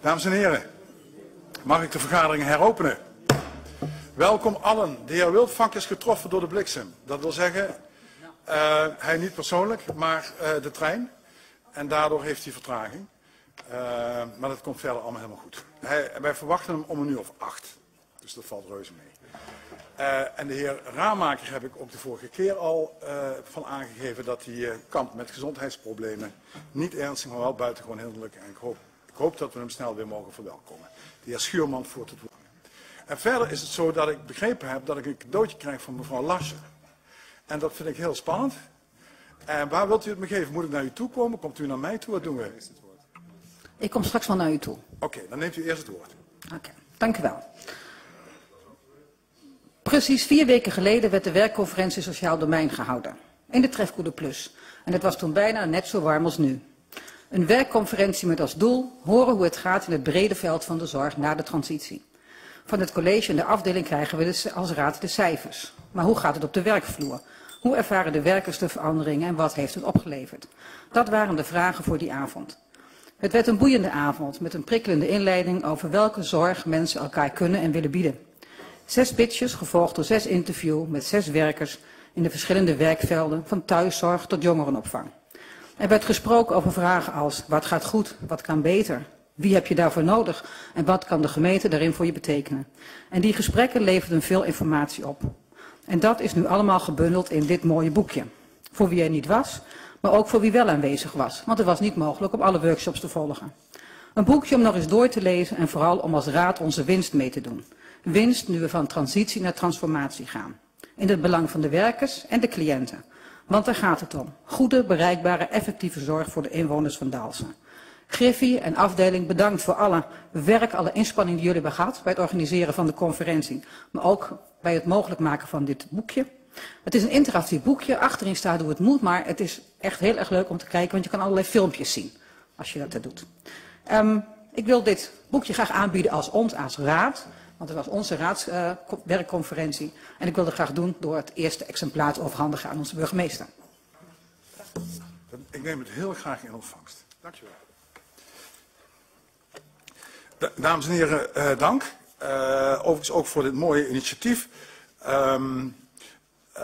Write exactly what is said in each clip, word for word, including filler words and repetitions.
Dames en heren, mag ik de vergadering heropenen? Welkom allen. De heer Wildvank is getroffen door de bliksem. Dat wil zeggen, uh, hij niet persoonlijk, maar uh, de trein. En daardoor heeft hij vertraging. Uh, maar dat komt verder allemaal helemaal goed. Hij, wij verwachten hem om een uur of acht. Dus dat valt reuze mee. Uh, en de heer Raamaker heb ik ook de vorige keer al uh, van aangegeven dat hij uh, kampt met gezondheidsproblemen. Niet ernstig, maar wel buitengewoon hinderlijk. En ik hoop, ik hoop dat we hem snel weer mogen verwelkomen. De heer Schuurman voert het woord. En verder is het zo dat ik begrepen heb dat ik een cadeautje krijg van mevrouw Lassen. En dat vind ik heel spannend. En waar wilt u het me geven? Moet ik naar u toe komen? Komt u naar mij toe? Wat doen we? Ik kom straks wel naar u toe. Oké, okay, dan neemt u eerst het woord. Oké, okay, dank u wel. Precies vier weken geleden werd de werkconferentie Sociaal Domein gehouden. In de Trefkoede Plus. En het was toen bijna net zo warm als nu. Een werkconferentie met als doel horen hoe het gaat in het brede veld van de zorg na de transitie. Van het college en de afdeling krijgen we als raad de cijfers. Maar hoe gaat het op de werkvloer? Hoe ervaren de werkers de veranderingen en wat heeft het opgeleverd? Dat waren de vragen voor die avond. Het werd een boeiende avond met een prikkelende inleiding over welke zorg mensen elkaar kunnen en willen bieden. Zes pitches gevolgd door zes interviews met zes werkers in de verschillende werkvelden van thuiszorg tot jongerenopvang. Er werd gesproken over vragen als wat gaat goed, wat kan beter, wie heb je daarvoor nodig en wat kan de gemeente daarin voor je betekenen. En die gesprekken leverden veel informatie op. En dat is nu allemaal gebundeld in dit mooie boekje. Voor wie er niet was, maar ook voor wie wel aanwezig was, want het was niet mogelijk om alle workshops te volgen. Een boekje om nog eens door te lezen en vooral om als raad onze winst mee te doen. Winst nu we van transitie naar transformatie gaan. In het belang van de werkers en de cliënten. Want daar gaat het om. Goede, bereikbare, effectieve zorg voor de inwoners van Dalfsen. Griffie en afdeling bedankt voor alle werk, alle inspanning die jullie hebben gehad bij het organiseren van de conferentie. Maar ook bij het mogelijk maken van dit boekje. Het is een interactief boekje. Achterin staat hoe het moet, maar het is echt heel erg leuk om te kijken, want je kan allerlei filmpjes zien als je dat doet. Um, ik wil dit boekje graag aanbieden als ons, als raad. Want het was onze raadswerkconferentie. Uh, en ik wil dat graag doen door het eerste exemplaar te overhandigen aan onze burgemeester. Ik neem het heel graag in ontvangst. Dank je wel. Dames en heren, uh, dank. Uh, overigens ook voor dit mooie initiatief. Um, uh,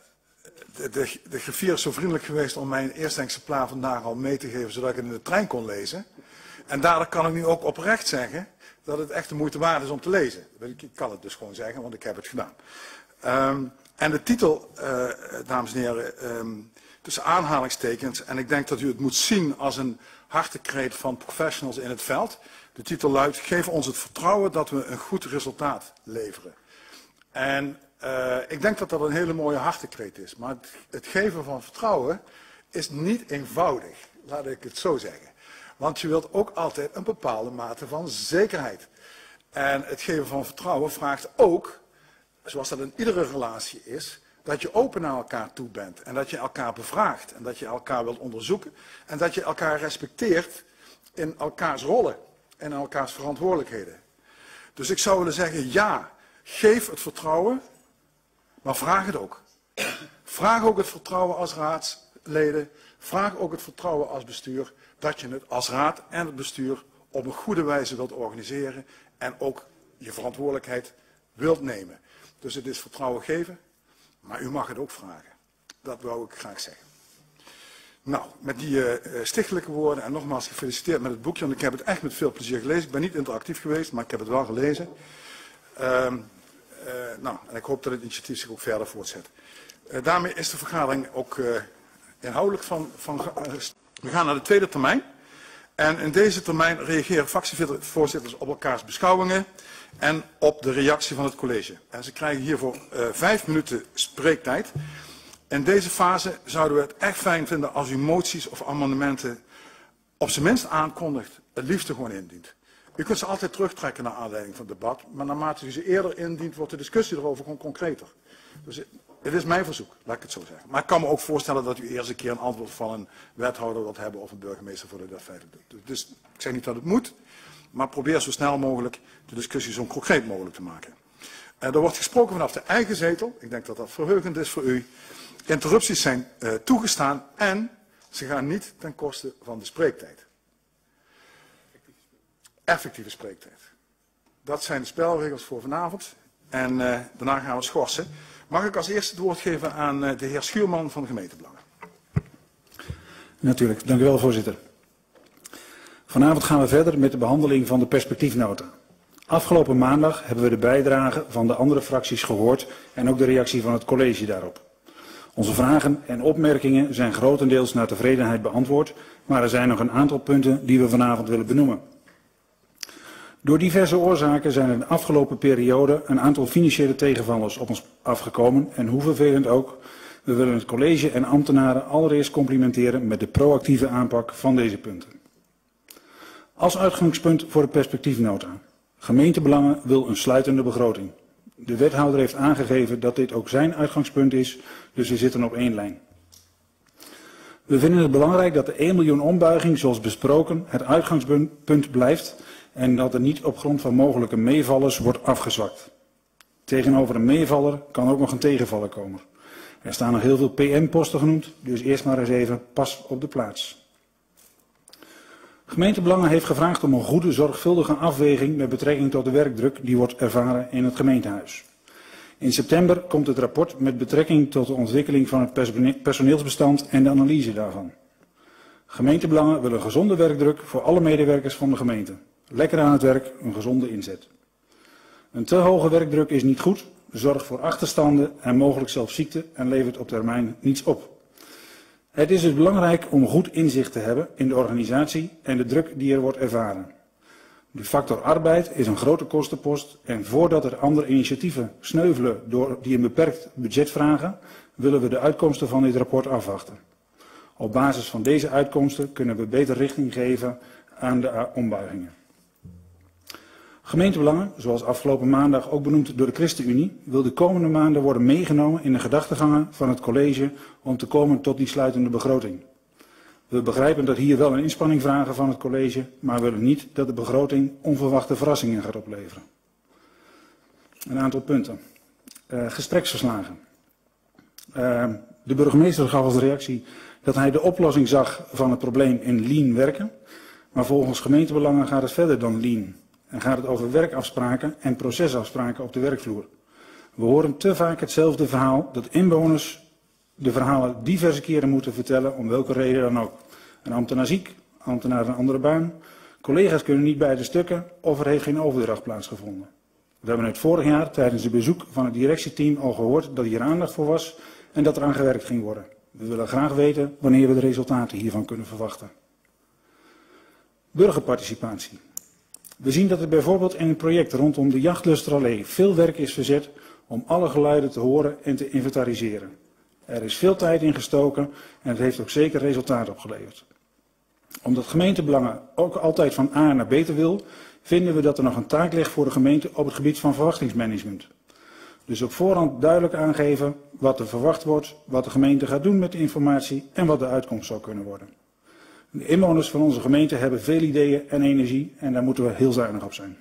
de, de, de griffier is zo vriendelijk geweest om mijn eerste exemplaar vandaag al mee te geven, zodat ik het in de trein kon lezen. En daardoor kan ik nu ook oprecht zeggen dat het echt de moeite waard is om te lezen. Ik kan het dus gewoon zeggen, want ik heb het gedaan. Um, en de titel, uh, dames en heren, um, tussen aanhalingstekens, en ik denk dat u het moet zien als een hartekreet van professionals in het veld. De titel luidt, geef ons het vertrouwen dat we een goed resultaat leveren. En uh, ik denk dat dat een hele mooie hartekreet is. Maar het, het geven van vertrouwen is niet eenvoudig, laat ik het zo zeggen. Want je wilt ook altijd een bepaalde mate van zekerheid. En het geven van vertrouwen vraagt ook, zoals dat in iedere relatie is, dat je open naar elkaar toe bent. En dat je elkaar bevraagt. En dat je elkaar wilt onderzoeken. En dat je elkaar respecteert in elkaars rollen. En in elkaars verantwoordelijkheden. Dus ik zou willen zeggen, ja, geef het vertrouwen, maar vraag het ook. Vraag ook het vertrouwen als raadsleden. Vraag ook het vertrouwen als bestuur. Dat je het als raad en het bestuur op een goede wijze wilt organiseren en ook je verantwoordelijkheid wilt nemen. Dus het is vertrouwen geven, maar u mag het ook vragen. Dat wou ik graag zeggen. Nou, met die uh, stichtelijke woorden en nogmaals gefeliciteerd met het boekje, want ik heb het echt met veel plezier gelezen. Ik ben niet interactief geweest, maar ik heb het wel gelezen. Uh, uh, nou, en ik hoop dat het initiatief zich ook verder voortzet. Uh, daarmee is de vergadering ook uh, inhoudelijk van... van uh, We gaan naar de tweede termijn. En in deze termijn reageren fractievoorzitters op elkaars beschouwingen en op de reactie van het college. En ze krijgen hiervoor uh, vijf minuten spreektijd. In deze fase zouden we het echt fijn vinden als u moties of amendementen op zijn minst aankondigt, het liefste gewoon indient. U kunt ze altijd terugtrekken naar aanleiding van het debat, maar naarmate u ze eerder indient, wordt de discussie erover gewoon concreter. Dus het is mijn verzoek, laat ik het zo zeggen. Maar ik kan me ook voorstellen dat u eerst een keer een antwoord van een wethouder wilt hebben of een burgemeester voor de dat feitelijk doet. Dus ik zeg niet dat het moet, maar probeer zo snel mogelijk de discussie zo concreet mogelijk te maken. Uh, er wordt gesproken vanaf de eigen zetel. Ik denk dat dat verheugend is voor u. Interrupties zijn uh, toegestaan en ze gaan niet ten koste van de spreektijd. effectieve spreektijd. Dat zijn de spelregels voor vanavond. En uh, daarna gaan we schorsen. Mag ik als eerste het woord geven aan uh, de heer Schuurman van de gemeentebelangen. Natuurlijk, dank u wel, voorzitter. Vanavond gaan we verder met de behandeling van de perspectiefnota. Afgelopen maandag hebben we de bijdrage van de andere fracties gehoord en ook de reactie van het college daarop. Onze vragen en opmerkingen zijn grotendeels naar tevredenheid beantwoord, maar er zijn nog een aantal punten die we vanavond willen benoemen. Door diverse oorzaken zijn er in de afgelopen periode een aantal financiële tegenvallers op ons afgekomen en hoe vervelend ook, we willen het college en ambtenaren allereerst complimenteren met de proactieve aanpak van deze punten. Als uitgangspunt voor de perspectiefnota. Gemeentebelangen wil een sluitende begroting. De wethouder heeft aangegeven dat dit ook zijn uitgangspunt is, dus we zitten op één lijn. We vinden het belangrijk dat de één miljoen ombuiging zoals besproken het uitgangspunt blijft en dat er niet op grond van mogelijke meevallers wordt afgezwakt. Tegenover een meevaller kan ook nog een tegenvaller komen. Er staan nog heel veel P M-posten genoemd, dus eerst maar eens even pas op de plaats. Gemeentebelangen heeft gevraagd om een goede, zorgvuldige afweging met betrekking tot de werkdruk die wordt ervaren in het gemeentehuis. In september komt het rapport met betrekking tot de ontwikkeling van het personeelsbestand en de analyse daarvan. Gemeentebelangen willen een gezonde werkdruk voor alle medewerkers van de gemeente. Lekker aan het werk, een gezonde inzet. Een te hoge werkdruk is niet goed, zorgt voor achterstanden en mogelijk zelfs ziekte en levert op termijn niets op. Het is dus belangrijk om goed inzicht te hebben in de organisatie en de druk die er wordt ervaren. De factor arbeid is een grote kostenpost en voordat er andere initiatieven sneuvelen door die een beperkt budget vragen, willen we de uitkomsten van dit rapport afwachten. Op basis van deze uitkomsten kunnen we beter richting geven aan de ombuigingen. Gemeentebelangen, zoals afgelopen maandag ook benoemd door de ChristenUnie, wil de komende maanden worden meegenomen in de gedachtegangen van het college om te komen tot die sluitende begroting. We begrijpen dat hier wel een inspanning vragen van het college, maar willen niet dat de begroting onverwachte verrassingen gaat opleveren. Een aantal punten. Uh, gespreksverslagen. Uh, de burgemeester gaf als reactie dat hij de oplossing zag van het probleem in lean werken, maar volgens gemeentebelangen gaat het verder dan lean. En gaat het over werkafspraken en procesafspraken op de werkvloer. We horen te vaak hetzelfde verhaal dat inwoners de verhalen diverse keren moeten vertellen, om welke reden dan ook. Een ambtenaar ziek, ambtenaar een andere baan, collega's kunnen niet bij de stukken of er heeft geen overdracht plaatsgevonden. We hebben het vorig jaar tijdens het bezoek van het directieteam al gehoord dat hier aandacht voor was en dat er aan gewerkt ging worden. We willen graag weten wanneer we de resultaten hiervan kunnen verwachten. Burgerparticipatie. We zien dat er bijvoorbeeld in een project rondom de Jachtlustrallee veel werk is verzet om alle geluiden te horen en te inventariseren. Er is veel tijd in gestoken en het heeft ook zeker resultaat opgeleverd. Omdat gemeentebelangen ook altijd van A naar B wil, vinden we dat er nog een taak ligt voor de gemeente op het gebied van verwachtingsmanagement. Dus op voorhand duidelijk aangeven wat er verwacht wordt, wat de gemeente gaat doen met de informatie en wat de uitkomst zou kunnen worden. De inwoners van onze gemeente hebben veel ideeën en energie en daar moeten we heel zuinig op zijn.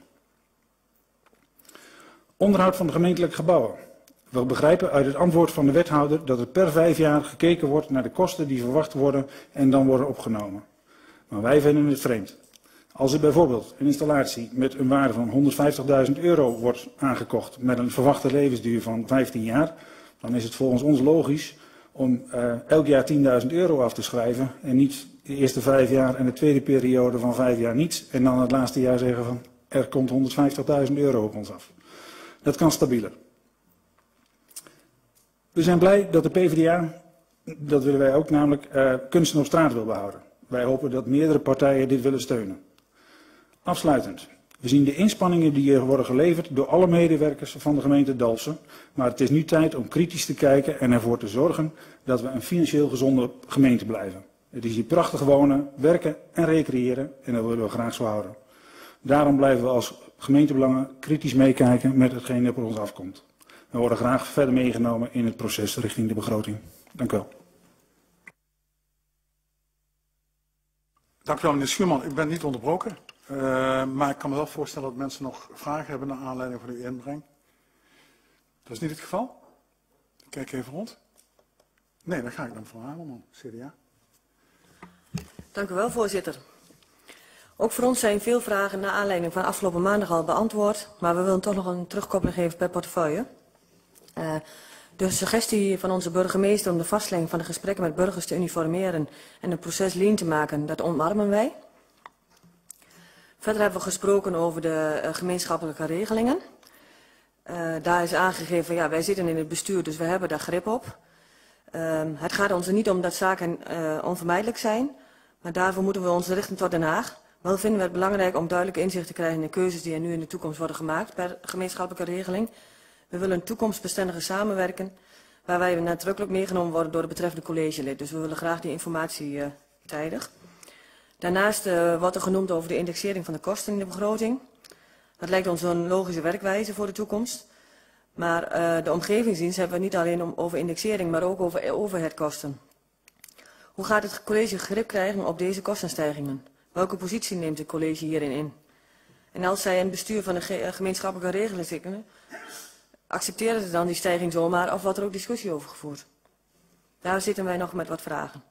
Onderhoud van de gemeentelijke gebouwen. We begrijpen uit het antwoord van de wethouder dat er per vijf jaar gekeken wordt naar de kosten die verwacht worden en dan worden opgenomen. Maar wij vinden het vreemd. Als er bijvoorbeeld een installatie met een waarde van honderdvijftigduizend euro wordt aangekocht met een verwachte levensduur van vijftien jaar, dan is het volgens ons logisch om uh, elk jaar tienduizend euro af te schrijven en niet de eerste vijf jaar en de tweede periode van vijf jaar niets en dan het laatste jaar zeggen van er komt honderdvijftigduizend euro op ons af. Dat kan stabieler. We zijn blij dat de PvdA, dat willen wij ook namelijk, uh, kunsten op straat wil behouden. Wij hopen dat meerdere partijen dit willen steunen. Afsluitend. We zien de inspanningen die er worden geleverd door alle medewerkers van de gemeente Dalfsen. Maar het is nu tijd om kritisch te kijken en ervoor te zorgen dat we een financieel gezonde gemeente blijven. Het is hier prachtig wonen, werken en recreëren en dat willen we graag zo houden. Daarom blijven we als gemeentebelangen kritisch meekijken met hetgeen dat op ons afkomt. We worden graag verder meegenomen in het proces richting de begroting. Dank u wel. Dank u wel, meneer Schuurman. Ik ben niet onderbroken. Uh, maar ik kan me wel voorstellen dat mensen nog vragen hebben naar aanleiding van uw inbreng. Dat is niet het geval? Ik kijk even rond. Nee, dan ga ik dan voor Hamelman, C D A. Dank u wel, voorzitter. Ook voor ons zijn veel vragen naar aanleiding van afgelopen maandag al beantwoord, maar we willen toch nog een terugkoppeling geven per portefeuille. Uh, de suggestie van onze burgemeester om de vastlegging van de gesprekken met burgers te uniformeren en het proces lean te maken, dat omarmen wij. Verder hebben we gesproken over de uh, gemeenschappelijke regelingen. Uh, daar is aangegeven, ja, wij zitten in het bestuur, dus we hebben daar grip op. Uh, het gaat ons er niet om dat zaken uh, onvermijdelijk zijn, maar daarvoor moeten we ons richten tot Den Haag. Wel vinden we het belangrijk om duidelijk inzicht te krijgen in de keuzes die er nu in de toekomst worden gemaakt per gemeenschappelijke regeling. We willen een toekomstbestendige samenwerken, waar wij nadrukkelijk meegenomen worden door de betreffende collegelid. Dus we willen graag die informatie uh, tijdig. Daarnaast uh, wordt er genoemd over de indexering van de kosten in de begroting. Dat lijkt ons een logische werkwijze voor de toekomst. Maar uh, de omgevingsdienst hebben we niet alleen om, over indexering, maar ook over overheadkosten. Hoe gaat het college grip krijgen op deze kostenstijgingen? Welke positie neemt het college hierin in? En als zij in het bestuur van de ge gemeenschappelijke regeling zitten, accepteren ze dan die stijging zomaar of wordt er ook discussie over gevoerd? Daar zitten wij nog met wat vragen.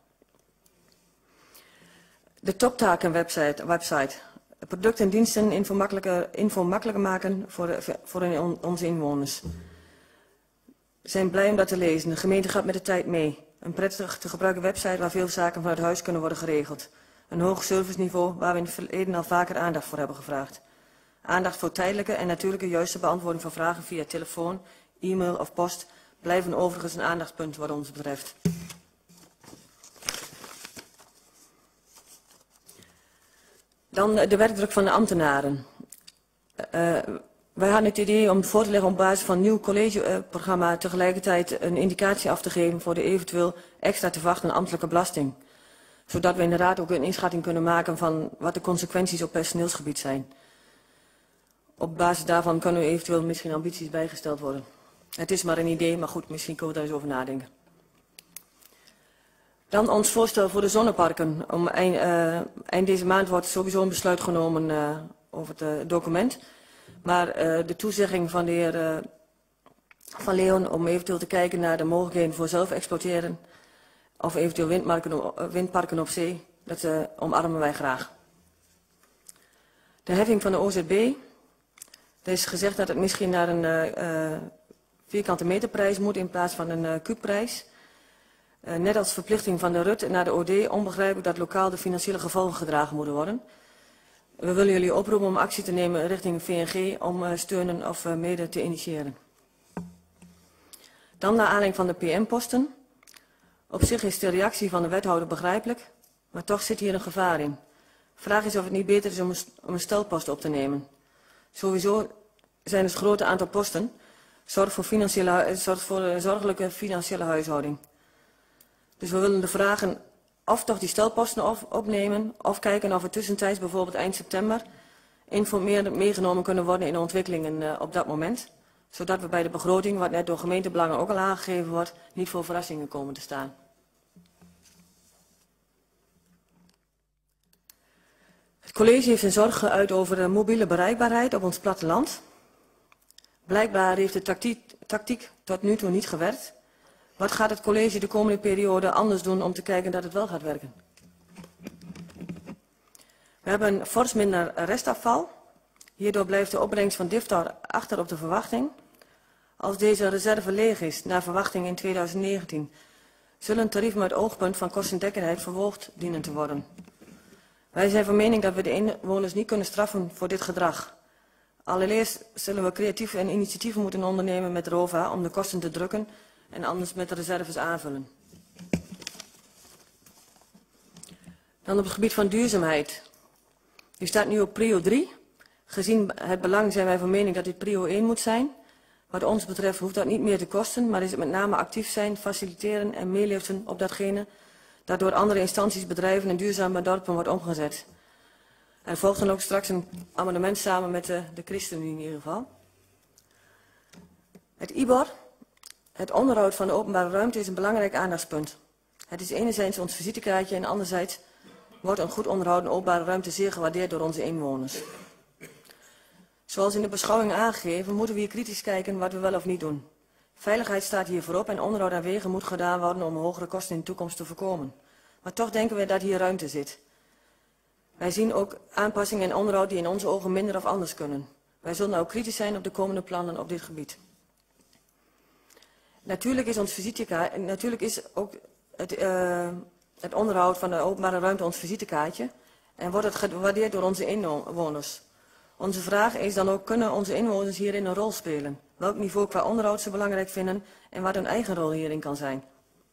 De toptakenwebsite, website. Producten en diensten info makkelijker, info makkelijker maken voor, de, voor on, onze inwoners. We zijn blij om dat te lezen. De gemeente gaat met de tijd mee. Een prettig te gebruiken website waar veel zaken vanuit huis kunnen worden geregeld. Een hoog serviceniveau waar we in het verleden al vaker aandacht voor hebben gevraagd. Aandacht voor tijdelijke en natuurlijke juiste beantwoording van vragen via telefoon, e-mail of post blijven overigens een aandachtspunt wat ons betreft. Dan de werkdruk van de ambtenaren. Uh, wij hadden het idee om voor te leggen op basis van een nieuw collegeprogramma tegelijkertijd een indicatie af te geven voor de eventueel extra te verwachten ambtelijke belasting. Zodat we inderdaad ook een inschatting kunnen maken van wat de consequenties op personeelsgebied zijn. Op basis daarvan kunnen eventueel misschien ambities bijgesteld worden. Het is maar een idee, maar goed, misschien kunnen we daar eens over nadenken. Dan ons voorstel voor de zonneparken. Om eind, uh, eind deze maand wordt sowieso een besluit genomen uh, over het uh, document. Maar uh, de toezegging van de heer uh, Van Leeuwen om eventueel te kijken naar de mogelijkheden voor zelf exploiteren of eventueel windparken, windparken op zee, dat uh, omarmen wij graag. De heffing van de O Z B. Er is gezegd dat het misschien naar een uh, uh, vierkante meterprijs moet in plaats van een uh, kuubprijs. Uh, net als verplichting van de R U T naar de O D onbegrijpelijk dat lokaal de financiële gevolgen gedragen moeten worden. We willen jullie oproepen om actie te nemen richting V N G om uh, steunen of uh, mede te initiëren. Dan naar aanleiding van de P M-posten. Op zich is de reactie van de wethouder begrijpelijk, maar toch zit hier een gevaar in. Vraag is of het niet beter is om een, om een stelpost op te nemen. Sowieso zijn het grote aantal posten. Zorg voor, financiële, zorg voor een zorgelijke financiële huishouding. Dus we willen de vragen of toch die stelposten op, opnemen, of kijken of er tussentijds, bijvoorbeeld eind september, informeer, meegenomen kunnen worden in de ontwikkelingen uh, op dat moment. Zodat we bij de begroting, wat net door gemeentebelangen ook al aangegeven wordt, niet voor verrassingen komen te staan. Het college heeft zijn zorg geuit over de mobiele bereikbaarheid op ons platteland. Blijkbaar heeft de tactiek, tactiek tot nu toe niet gewerkt. Wat gaat het college de komende periode anders doen om te kijken dat het wel gaat werken? We hebben fors minder restafval. Hierdoor blijft de opbrengst van DIFTAR achter op de verwachting. Als deze reserve leeg is, naar verwachting in tweeduizend negentien, zullen tarieven met oogpunt van kostendekkerheid verhoogd dienen te worden. Wij zijn van mening dat we de inwoners niet kunnen straffen voor dit gedrag. Allereerst zullen we creatief en initiatieven moeten ondernemen met ROVA om de kosten te drukken en anders met de reserves aanvullen. Dan op het gebied van duurzaamheid. Die staat nu op prio drie. Gezien het belang zijn wij van mening dat dit prio één moet zijn. Wat ons betreft hoeft dat niet meer te kosten, maar is het met name actief zijn, faciliteren en meeliften op datgene dat door andere instanties, bedrijven en duurzame dorpen wordt omgezet. Er volgt dan ook straks een amendement samen met de, de ChristenUnie in ieder geval. Het I B O R, het onderhoud van de openbare ruimte, is een belangrijk aandachtspunt. Het is enerzijds ons visitekaartje en anderzijds wordt een goed onderhouden openbare ruimte zeer gewaardeerd door onze inwoners. Zoals in de beschouwing aangegeven, moeten we hier kritisch kijken wat we wel of niet doen. Veiligheid staat hier voorop en onderhoud aan wegen moet gedaan worden om hogere kosten in de toekomst te voorkomen. Maar toch denken we dat hier ruimte zit. We Wij zien ook aanpassingen en onderhoud die in onze ogen minder of anders kunnen. Wij zullen ook kritisch zijn op de komende plannen op dit gebied. Natuurlijk is, ons visitekaart, natuurlijk is ook het, uh, het onderhoud van de openbare ruimte ons visitekaartje en wordt het gewaardeerd door onze inwoners. Onze vraag is dan ook, kunnen onze inwoners hierin een rol spelen? Welk niveau qua onderhoud ze belangrijk vinden en wat hun eigen rol hierin kan zijn.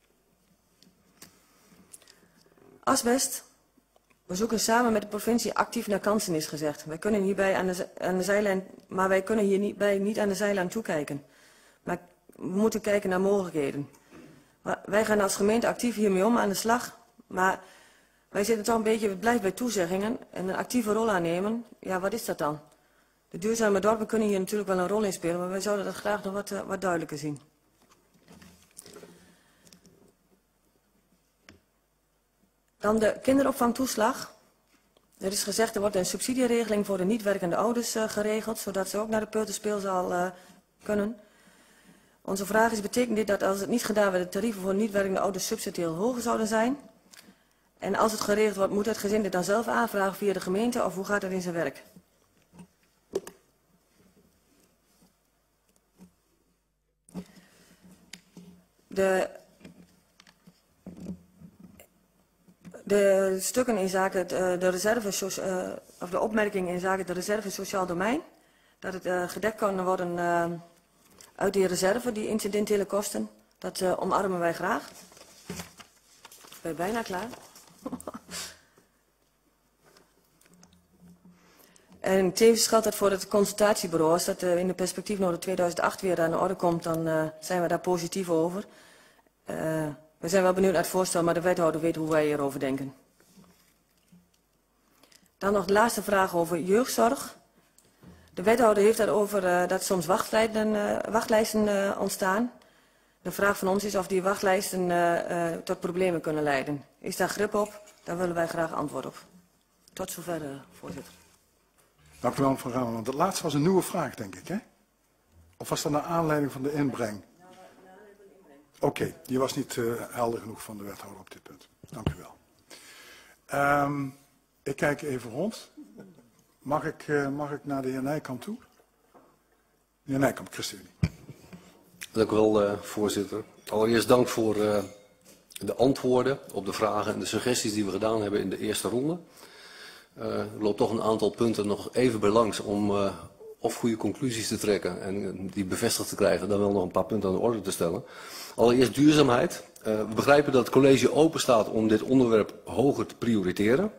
Asbest. We zoeken samen met de provincie actief naar kansen, is gezegd. Wij kunnen hierbij aan de, aan de zijlijn, maar wij kunnen hierbij niet aan de zijlijn toekijken. Maar we moeten kijken naar mogelijkheden. Maar wij gaan als gemeente actief hiermee om aan de slag. Maar wij zitten toch een beetje, het blijft bij toezeggingen en een actieve rol aannemen. Ja, wat is dat dan? De duurzame dorpen kunnen hier natuurlijk wel een rol in spelen, maar wij zouden dat graag nog wat, uh, wat duidelijker zien. Dan de kinderopvangtoeslag. Er is gezegd, er wordt een subsidieregeling voor de niet werkende ouders uh, geregeld, zodat ze ook naar de peuterspeelzaal uh, kunnen. Onze vraag is, betekent dit dat als het niet gedaan wordt, de tarieven voor niet werkende ouders substantieel hoger zouden zijn? En als het geregeld wordt, moet het gezin dit dan zelf aanvragen via de gemeente of hoe gaat dat in zijn werk? De, de stukken in zaken de, de reserve, uh, of de opmerkingen in zaken de reserve sociaal domein, dat het uh, gedekt kan worden uh, uit die reserve, die incidentele kosten, dat uh, omarmen wij graag. Ik ben bijna klaar. En tevens geldt dat voor het consultatiebureau. Als dat uh, in de perspectiefnota tweeduizend acht weer aan de orde komt, dan uh, zijn we daar positief over. Uh, we zijn wel benieuwd naar het voorstel, maar de wethouder weet hoe wij hierover denken. Dan nog de laatste vraag over jeugdzorg. De wethouder heeft daarover uh, dat soms wachtlijsten, uh, wachtlijsten uh, ontstaan. De vraag van ons is of die wachtlijsten uh, uh, tot problemen kunnen leiden. Is daar grip op? Daar willen wij graag antwoord op. Tot zover, uh, voorzitter. Dank u wel, mevrouw Ramen. Want dat laatste was een nieuwe vraag, denk ik, hè? Of was dat naar aanleiding van de inbreng? Oké, okay, die was niet uh, helder genoeg van de wethouder op dit punt. Dank u wel. Um, ik kijk even rond. Mag ik, uh, mag ik naar de heer Nijkamp toe? De heer Nijkamp, ChristenUnie. Dank u wel, uh, voorzitter. Allereerst dank voor uh, de antwoorden op de vragen en de suggesties die we gedaan hebben in de eerste ronde. Uh, er loopt toch een aantal punten nog even bij langs om uh, of goede conclusies te trekken en die bevestigd te krijgen, dan wel nog een paar punten aan de orde te stellen. Allereerst duurzaamheid. Uh, we begrijpen dat het college open staat om dit onderwerp hoger te prioriteren.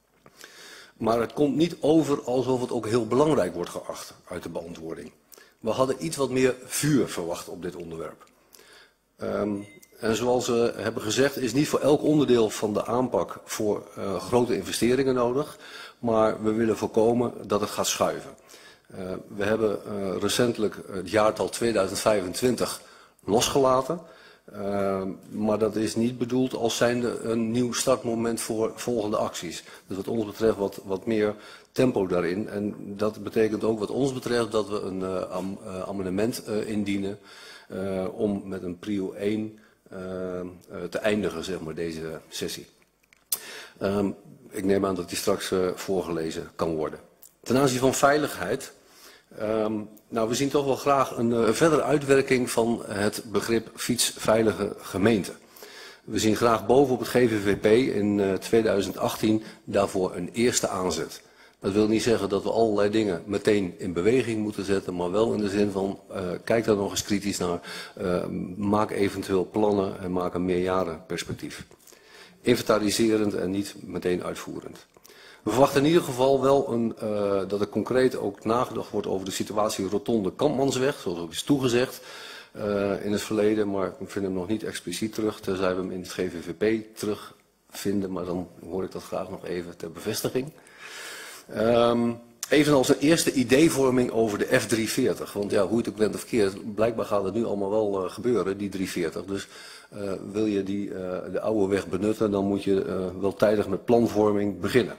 Maar het komt niet over alsof het ook heel belangrijk wordt geacht uit de beantwoording. We hadden iets wat meer vuur verwacht op dit onderwerp. Um, en zoals we hebben gezegd is niet voor elk onderdeel van de aanpak voor uh, grote investeringen nodig. Maar we willen voorkomen dat het gaat schuiven. Uh, we hebben uh, recentelijk het jaartal tweeduizend vijfentwintig losgelaten. Uh, maar dat is niet bedoeld als zijnde een nieuw startmoment voor volgende acties. Dus wat ons betreft wat, wat meer tempo daarin. En dat betekent ook wat ons betreft dat we een uh, am, uh, amendement uh, indienen uh, om met een prio één uh, uh, te eindigen, zeg maar, deze sessie. Um, ik neem aan dat die straks uh, voorgelezen kan worden. Ten aanzien van veiligheid. Um, nou, we zien toch wel graag een uh, verdere uitwerking van het begrip fietsveilige gemeente. We zien graag bovenop het G V V P in uh, tweeduizend achttien daarvoor een eerste aanzet. Dat wil niet zeggen dat we allerlei dingen meteen in beweging moeten zetten, maar wel in de zin van uh, kijk daar nog eens kritisch naar, uh, maak eventueel plannen en maak een meerjarenperspectief. Inventariserend en niet meteen uitvoerend. We verwachten in ieder geval wel een, uh, dat er concreet ook nagedacht wordt over de situatie Rotonde Kampmansweg, zoals ook is toegezegd uh, in het verleden, maar ik vind hem nog niet expliciet terug, tenzij we hem in het G V V P terugvinden, maar dan hoor ik dat graag nog even ter bevestiging. Um, evenals een eerste ideevorming over de F driehonderdveertig, want ja, hoe het ook bent of keert, blijkbaar gaat het nu allemaal wel uh, gebeuren, die driehonderdveertig. Dus uh, wil je die, uh, de oude weg benutten, dan moet je uh, wel tijdig met planvorming beginnen.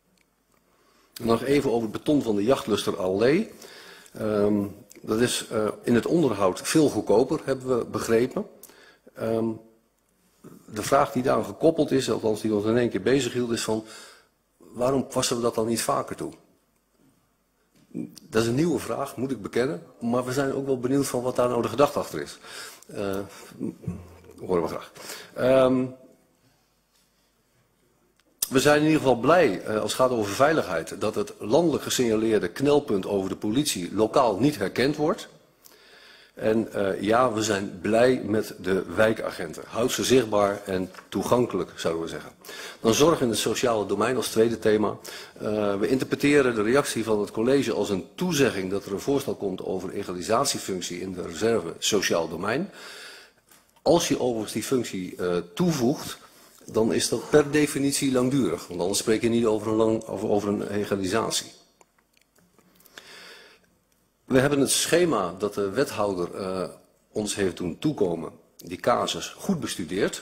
Nog even over het beton van de Jachtluster Allee. Um, dat is uh, in het onderhoud veel goedkoper, hebben we begrepen. Um, de vraag die daaraan gekoppeld is, althans die ons in één keer bezig hield, is van waarom passen we dat dan niet vaker toe? Dat is een nieuwe vraag, moet ik bekennen. Maar we zijn ook wel benieuwd van wat daar nou de gedachte achter is. Uh, horen we graag. Um, we zijn in ieder geval blij, uh, als het gaat over veiligheid, dat het landelijk gesignaleerde knelpunt over de politie lokaal niet herkend wordt. En uh, ja, we zijn blij met de wijkagenten. Houd ze zichtbaar en toegankelijk, zouden we zeggen. Dan zorg in het sociale domein als tweede thema. Uh, we interpreteren de reactie van het college als een toezegging dat er een voorstel komt over egalisatiefunctie in de reserve sociaal domein. Als je overigens die functie uh, toevoegt, dan is dat per definitie langdurig. Want anders spreek je niet over een, lang, over, over een egalisatie. We hebben het schema dat de wethouder uh, ons heeft doen toekomen, die casus, goed bestudeerd.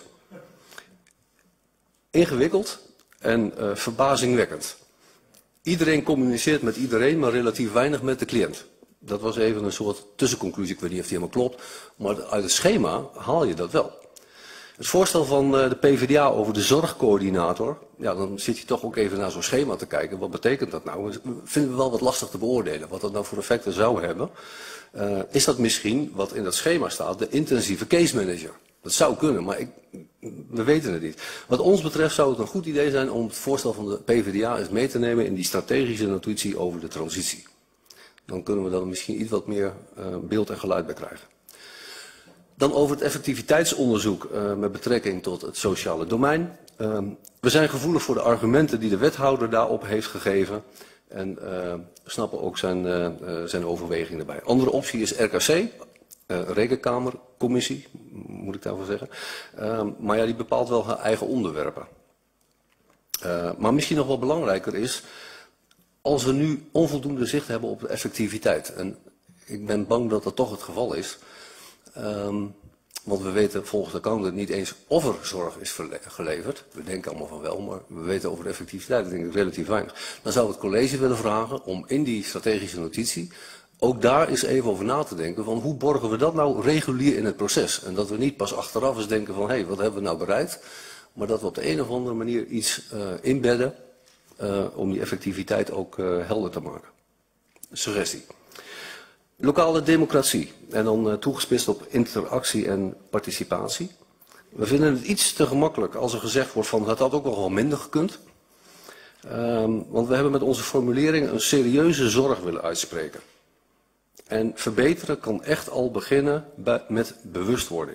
Ingewikkeld en uh, verbazingwekkend. Iedereen communiceert met iedereen, maar relatief weinig met de cliënt. Dat was even een soort tussenconclusie, ik weet niet of die helemaal klopt, maar uit het schema haal je dat wel. Het voorstel van uh, de P v d A over de zorgcoördinator, ja, dan zit je toch ook even naar zo'n schema te kijken. Wat betekent dat nou? Dat vinden we wel wat lastig te beoordelen, wat dat nou voor effecten zou hebben. Uh, is dat misschien, wat in dat schema staat, de intensieve case manager? Dat zou kunnen, maar ik, we weten het niet. Wat ons betreft zou het een goed idee zijn om het voorstel van de P v d A eens mee te nemen in die strategische notitie over de transitie. Dan kunnen we dan misschien iets wat meer uh, beeld en geluid bij krijgen. Dan over het effectiviteitsonderzoek uh, met betrekking tot het sociale domein. Uh, we zijn gevoelig voor de argumenten die de wethouder daarop heeft gegeven. En uh, snappen ook zijn, uh, uh, zijn overweging erbij. Andere optie is R K C, uh, Rekenkamercommissie, moet ik daarvoor zeggen. Uh, maar ja, die bepaalt wel haar eigen onderwerpen. Uh, maar misschien nog wel belangrijker is, als we nu onvoldoende zicht hebben op de effectiviteit. En ik ben bang dat dat toch het geval is. Um, want we weten volgens de accountant niet eens of er zorg is geleverd. We denken allemaal van wel, maar we weten over de effectiviteit denk ik relatief weinig. Dan zou het college willen vragen om in die strategische notitie ook daar eens even over na te denken van hoe borgen we dat nou regulier in het proces. En dat we niet pas achteraf eens denken van hé, hey, wat hebben we nou bereikt. Maar dat we op de een of andere manier iets uh, inbedden uh, om die effectiviteit ook uh, helder te maken. Suggestie. Lokale democratie en dan uh, toegespitst op interactie en participatie. We vinden het iets te gemakkelijk als er gezegd wordt van dat had ook nog wel minder gekund. Um, want we hebben met onze formulering een serieuze zorg willen uitspreken. En verbeteren kan echt al beginnen bij, met bewustwording.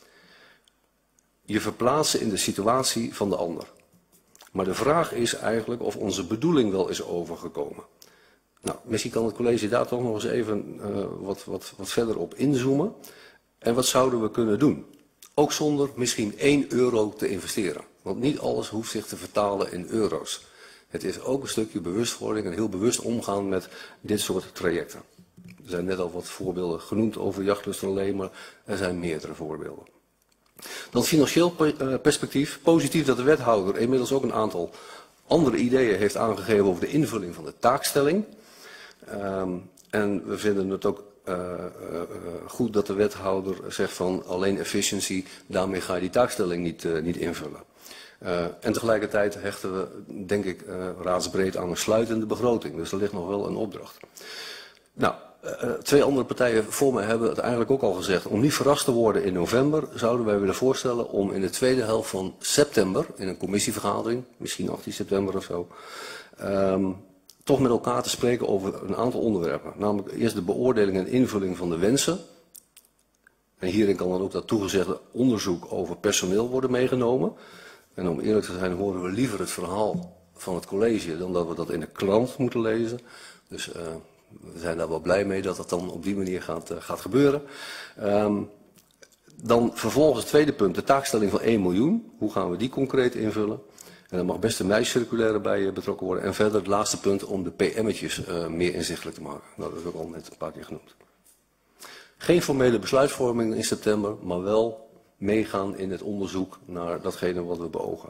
Je verplaatsen in de situatie van de ander. Maar de vraag is eigenlijk of onze bedoeling wel is overgekomen. Nou, misschien kan het college daar toch nog eens even uh, wat, wat, wat verder op inzoomen. En wat zouden we kunnen doen? Ook zonder misschien één euro te investeren. Want niet alles hoeft zich te vertalen in euro's. Het is ook een stukje bewustwording en heel bewust omgaan met dit soort trajecten. Er zijn net al wat voorbeelden genoemd over Jachtlust alleen, maar er zijn meerdere voorbeelden. Dan financieel perspectief. Positief dat de wethouder inmiddels ook een aantal andere ideeën heeft aangegeven over de invulling van de taakstelling. Um, en we vinden het ook uh, uh, goed dat de wethouder zegt van alleen efficiency, daarmee ga je die taakstelling niet, uh, niet invullen. Uh, en tegelijkertijd hechten we, denk ik, uh, raadsbreed aan een sluitende begroting. Dus er ligt nog wel een opdracht. Nou, uh, twee andere partijen voor mij hebben het eigenlijk ook al gezegd. Om niet verrast te worden in november zouden wij willen voorstellen om in de tweede helft van september, in een commissievergadering, misschien achttien september of zo, um, toch met elkaar te spreken over een aantal onderwerpen. Namelijk eerst de beoordeling en invulling van de wensen. En hierin kan dan ook dat toegezegde onderzoek over personeel worden meegenomen. En om eerlijk te zijn horen we liever het verhaal van het college dan dat we dat in de krant moeten lezen. Dus uh, we zijn daar wel blij mee dat dat dan op die manier gaat, uh, gaat gebeuren. Um, dan vervolgens het tweede punt, de taakstelling van één miljoen. Hoe gaan we die concreet invullen? En er mag best een meiscirculaire bij betrokken worden. En verder het laatste punt om de P M'tjes uh, meer inzichtelijk te maken. Nou, dat heb ik al net een paar keer genoemd. Geen formele besluitvorming in september, maar wel meegaan in het onderzoek naar datgene wat we beogen.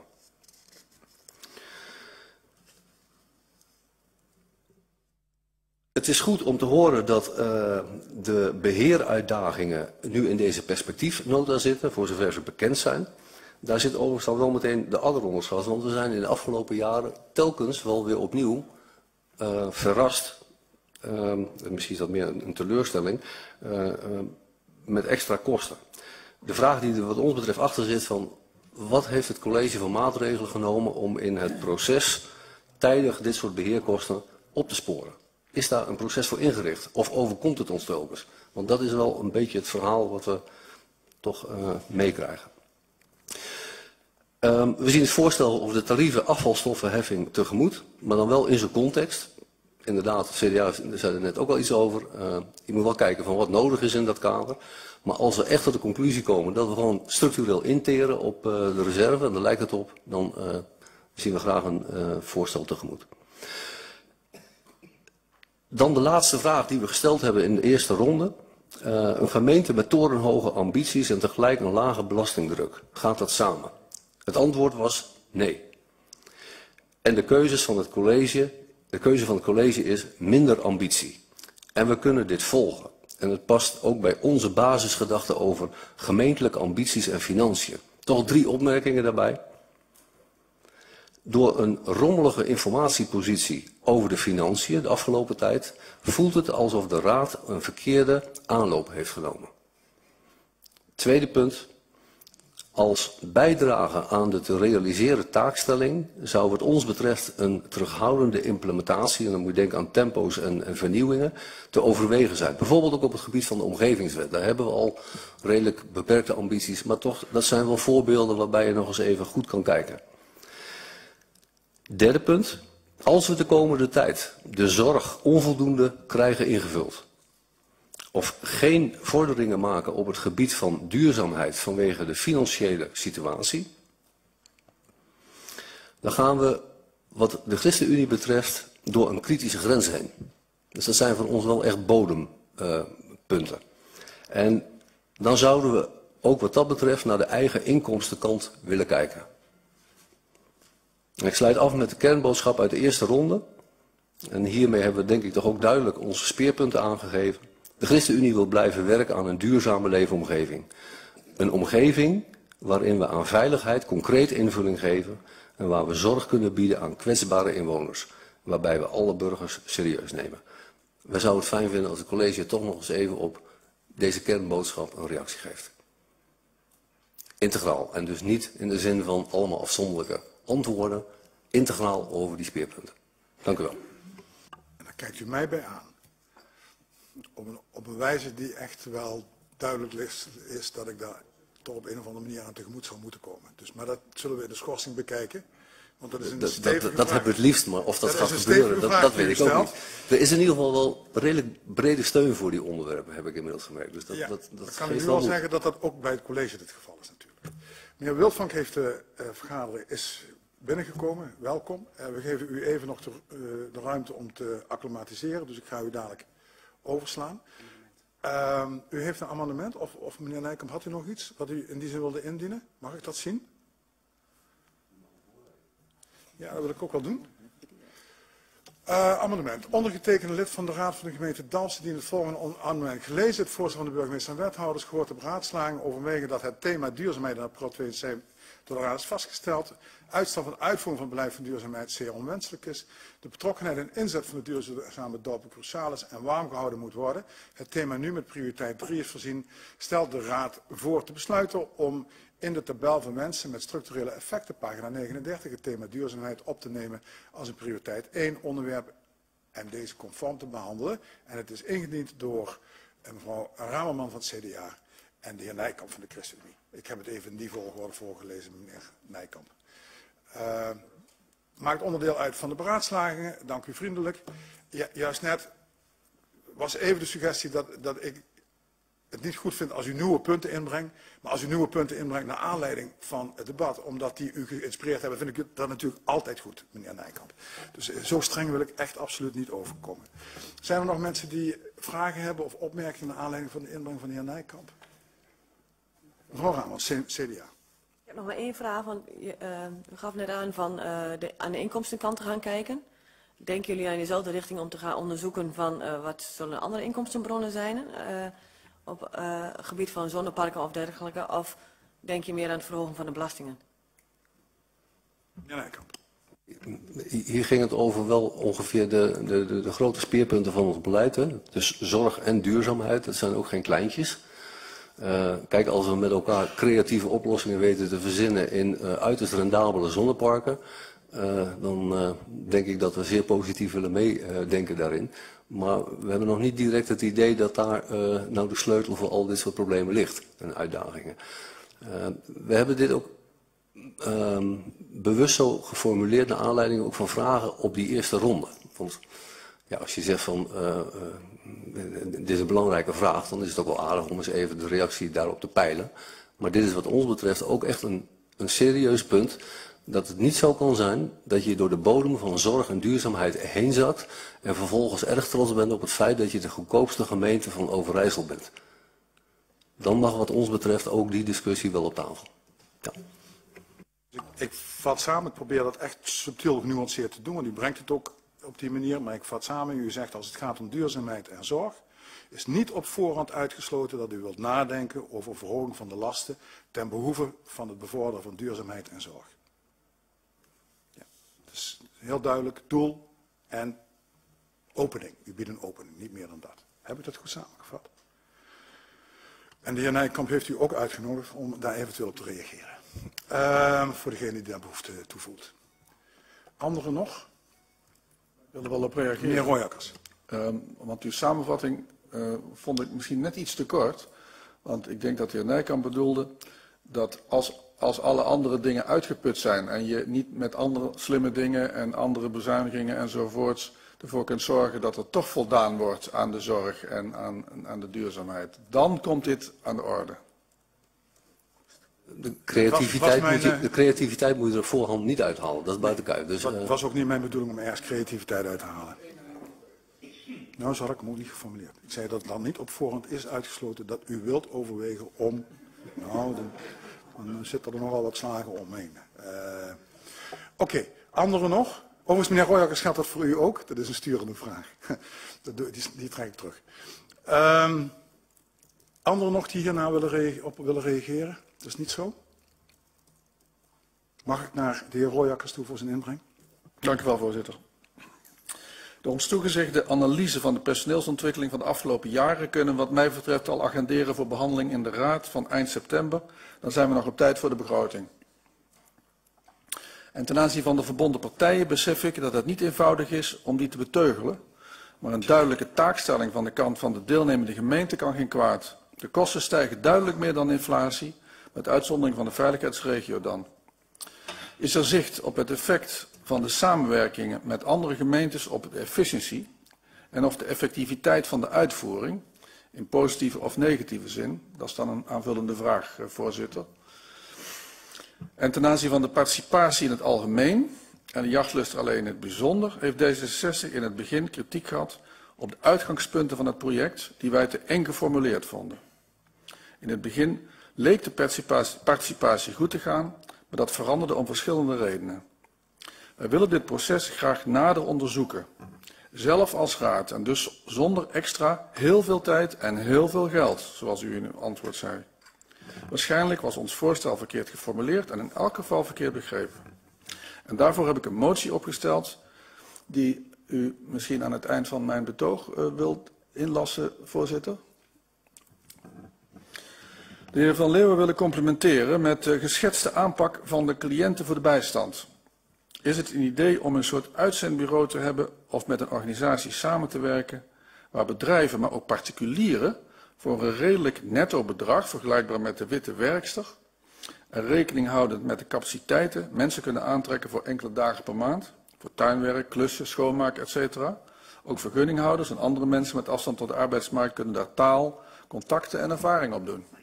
Het is goed om te horen dat uh, de beheeruitdagingen nu in deze perspectiefnota zitten, voor zover ze bekend zijn. Daar zit overigens dan wel meteen de adderonderschat, want we zijn in de afgelopen jaren telkens wel weer opnieuw uh, verrast, uh, misschien is dat meer een, een teleurstelling, uh, uh, met extra kosten. De vraag die er wat ons betreft achter zit van, wat heeft het college van maatregelen genomen om in het proces tijdig dit soort beheerkosten op te sporen? Is daar een proces voor ingericht of overkomt het ons telkens? Want dat is wel een beetje het verhaal wat we toch uh, meekrijgen. Um, we zien het voorstel over de tarieven afvalstoffenheffing tegemoet, maar dan wel in zijn context. Inderdaad, de C D A zei er net ook al iets over. Uh, je moet wel kijken van wat nodig is in dat kader. Maar als we echt tot de conclusie komen dat we gewoon structureel interen op uh, de reserve, en daar lijkt het op, dan uh, zien we graag een uh, voorstel tegemoet. Dan de laatste vraag die we gesteld hebben in de eerste ronde. Uh, een gemeente met torenhoge ambities en tegelijk een lage belastingdruk. Gaat dat samen? Het antwoord was nee. En de keuzes van het college, de keuze van het college is minder ambitie. En we kunnen dit volgen. En het past ook bij onze basisgedachte over gemeentelijke ambities en financiën. Toch drie opmerkingen daarbij. Door een rommelige informatiepositie over de financiën de afgelopen tijd voelt het alsof de Raad een verkeerde aanloop heeft genomen. Tweede punt. Als bijdrage aan de te realiseren taakstelling zou wat ons betreft een terughoudende implementatie, en dan moet je denken aan tempo's en, en vernieuwingen, te overwegen zijn. Bijvoorbeeld ook op het gebied van de omgevingswet. Daar hebben we al redelijk beperkte ambities, maar toch, dat zijn wel voorbeelden waarbij je nog eens even goed kan kijken. Derde punt. Als we de komende tijd de zorg onvoldoende krijgen ingevuld, of geen vorderingen maken op het gebied van duurzaamheid vanwege de financiële situatie, dan gaan we, wat de ChristenUnie betreft, door een kritische grens heen. Dus dat zijn voor ons wel echt bodempunten. Uh, en dan zouden we ook wat dat betreft naar de eigen inkomstenkant willen kijken. En ik sluit af met de kernboodschap uit de eerste ronde. En hiermee hebben we denk ik toch ook duidelijk onze speerpunten aangegeven. De ChristenUnie wil blijven werken aan een duurzame leefomgeving. Een omgeving waarin we aan veiligheid concreet invulling geven en waar we zorg kunnen bieden aan kwetsbare inwoners. Waarbij we alle burgers serieus nemen. Wij zouden het fijn vinden als het college toch nog eens even op deze kernboodschap een reactie geeft. Integraal en dus niet in de zin van allemaal afzonderlijke antwoorden, integraal over die speerpunten. Dank u wel. En daar kijkt u mij bij aan. Op een, op een wijze die echt wel duidelijk is, is dat ik daar toch op een of andere manier aan tegemoet zou moeten komen. Dus, maar dat zullen we in de schorsing bekijken. Want dat is een dat, stevige dat, dat hebben we het liefst, maar of dat, dat gaat gebeuren, dat, dat weet ik ook niet. Er is in ieder geval wel redelijk brede steun voor die onderwerpen, heb ik inmiddels gemerkt. Dus dat, ja, dat, dat dan kan ik nu wel zeggen dat dat ook bij het college het geval is natuurlijk. Meneer Wildvank heeft de uh, vergadering is binnengekomen, welkom. Uh, we geven u even nog de, uh, de ruimte om te acclimatiseren, dus ik ga u dadelijk overslaan. Uh, u heeft een amendement, of, of meneer Nijkamp, had u nog iets wat u in die zin wilde indienen? Mag ik dat zien? Ja, dat wil ik ook wel doen. Uh, amendement. Ondergetekende lid van de Raad van de gemeente Dalfsen dient het volgende amendement gelezen. Het voorstel van de burgemeester en wethouders gehoord de beraadslaging overwegen dat het thema duurzaamheid in het pro tweeënzeventig door de Raad is vastgesteld. Uitstel van uitvoering van het beleid van duurzaamheid zeer onwenselijk is. De betrokkenheid en inzet van de duurzame dorpen cruciaal is en warm gehouden moet worden. Het thema nu met prioriteit drie is voorzien. Stelt de Raad voor te besluiten om in de tabel van mensen met structurele effecten, pagina negenendertig, het thema duurzaamheid op te nemen als een prioriteit één onderwerp en deze conform te behandelen. En het is ingediend door mevrouw Ramerman van het C D A en de heer Nijkamp van de ChristenUnie. Ik heb het even in die volgorde voorgelezen, meneer Nijkamp. Uh, maakt onderdeel uit van de beraadslagingen, dank u vriendelijk. Ja, juist net was even de suggestie dat, dat ik het niet goed vind als u nieuwe punten inbrengt, maar als u nieuwe punten inbrengt naar aanleiding van het debat, omdat die u geïnspireerd hebben, vind ik dat natuurlijk altijd goed, meneer Nijkamp. Dus zo streng wil ik echt absoluut niet overkomen. Zijn er nog mensen die vragen hebben of opmerkingen naar aanleiding van de inbreng van de heer Nijkamp? Mevrouw Ramels, C D A. Ik heb nog maar één vraag, want je uh, gaf net aan van uh, de, aan de inkomstenkant te gaan kijken. Denken jullie aan dezelfde richting om te gaan onderzoeken van uh, wat zullen andere inkomstenbronnen zijn? Uh, op het uh, gebied van zonneparken of dergelijke, of denk je meer aan het verhogen van de belastingen? Ja, nee, kan. Hier ging het over wel ongeveer de, de, de, de grote speerpunten van ons beleid. Hè? Dus zorg en duurzaamheid, dat zijn ook geen kleintjes. Uh, kijk, als we met elkaar creatieve oplossingen weten te verzinnen in uh, uiterst rendabele zonneparken, uh, dan uh, denk ik dat we zeer positief willen meedenken uh, daarin. Maar we hebben nog niet direct het idee dat daar uh, nou de sleutel voor al dit soort problemen ligt en uitdagingen. Uh, we hebben dit ook um, bewust zo geformuleerd naar aanleiding ook van vragen op die eerste ronde. Want ja, als je zegt van uh, uh, dit is een belangrijke vraag, dan is het ook wel aardig om eens even de reactie daarop te peilen. Maar dit is wat ons betreft ook echt een, een serieus punt. Dat het niet zo kan zijn dat je door de bodem van zorg en duurzaamheid heen zakt en vervolgens erg trots bent op het feit dat je de goedkoopste gemeente van Overijssel bent. Dan mag wat ons betreft ook die discussie wel op tafel. Ja. Ik, ik vat samen, ik probeer dat echt subtiel genuanceerd te doen, want u brengt het ook op die manier, maar ik vat samen, u zegt als het gaat om duurzaamheid en zorg, is niet op voorhand uitgesloten dat u wilt nadenken over verhoging van de lasten ten behoeve van het bevorderen van duurzaamheid en zorg. Ja, dat is heel duidelijk doel en opening. U biedt een opening, niet meer dan dat. Heb ik dat goed samengevat? En de heer Nijkamp heeft u ook uitgenodigd om daar eventueel op te reageren. Uh, voor degene die daar behoefte toe voelt. Anderen nog? Ik wil er wel op reageren. Meneer Royakkers. Um, want uw samenvatting uh, vond ik misschien net iets te kort. Want ik denk dat de heer Nijkamp bedoelde dat als, als alle andere dingen uitgeput zijn en je niet met andere slimme dingen en andere bezuinigingen enzovoorts ervoor kunt zorgen dat er toch voldaan wordt aan de zorg en aan, aan de duurzaamheid, dan komt dit aan de orde. De creativiteit, was, was mijn, moet je, de creativiteit moet je er voorhand niet uithalen, dat is buiten kijf. Dus, Het uh, was ook niet mijn bedoeling om ergens creativiteit uit te halen. Nou, zo had ik hem ook niet geformuleerd. Ik zei dat het dan niet op voorhand is uitgesloten dat u wilt overwegen om... Nou, dan, dan zitten er nogal wat slagen omheen. Uh, Oké, okay. Anderen nog? Overigens, meneer Royakkers, geldt dat voor u ook? Dat is een sturende vraag. die, die trek ik terug. Um, anderen nog die hierna willen op willen reageren? Dat is niet zo? Mag ik naar de heer Royakkers toe voor zijn inbreng? Dank u wel, voorzitter. De ons toegezegde analyse van de personeelsontwikkeling van de afgelopen jaren kunnen wat mij betreft al agenderen voor behandeling in de Raad van eind september. Dan zijn we nog op tijd voor de begroting. En ten aanzien van de verbonden partijen besef ik dat het niet eenvoudig is om die te beteugelen. Maar een duidelijke taakstelling van de kant van de deelnemende gemeente kan geen kwaad. De kosten stijgen duidelijk meer dan inflatie, met uitzondering van de veiligheidsregio dan. Is er zicht op het effect van de samenwerkingen met andere gemeentes op de efficiëntie en of de effectiviteit van de uitvoering, in positieve of negatieve zin? Dat is dan een aanvullende vraag, voorzitter. En ten aanzien van de participatie in het algemeen en de jachtlust alleen in het bijzonder, heeft D zesenzestig in het begin kritiek gehad op de uitgangspunten van het project die wij te eng geformuleerd vonden. In het begin leek de participatie, participatie goed te gaan, maar dat veranderde om verschillende redenen. Wij willen dit proces graag nader onderzoeken, zelf als raad en dus zonder extra heel veel tijd en heel veel geld, zoals u in uw antwoord zei. Waarschijnlijk was ons voorstel verkeerd geformuleerd en in elk geval verkeerd begrepen. En daarvoor heb ik een motie opgesteld die u misschien aan het eind van mijn betoog uh, wilt inlassen, voorzitter. De heer Van Leeuwen wil ik complimenteren met de geschetste aanpak van de cliënten voor de bijstand. Is het een idee om een soort uitzendbureau te hebben of met een organisatie samen te werken waar bedrijven, maar ook particulieren, voor een redelijk netto bedrag, vergelijkbaar met de witte werkster, en rekening houdend met de capaciteiten, mensen kunnen aantrekken voor enkele dagen per maand, voor tuinwerk, klussen, schoonmaken, et cetera. Ook vergunninghouders en andere mensen met afstand tot de arbeidsmarkt kunnen daar taal, contacten en ervaring op doen.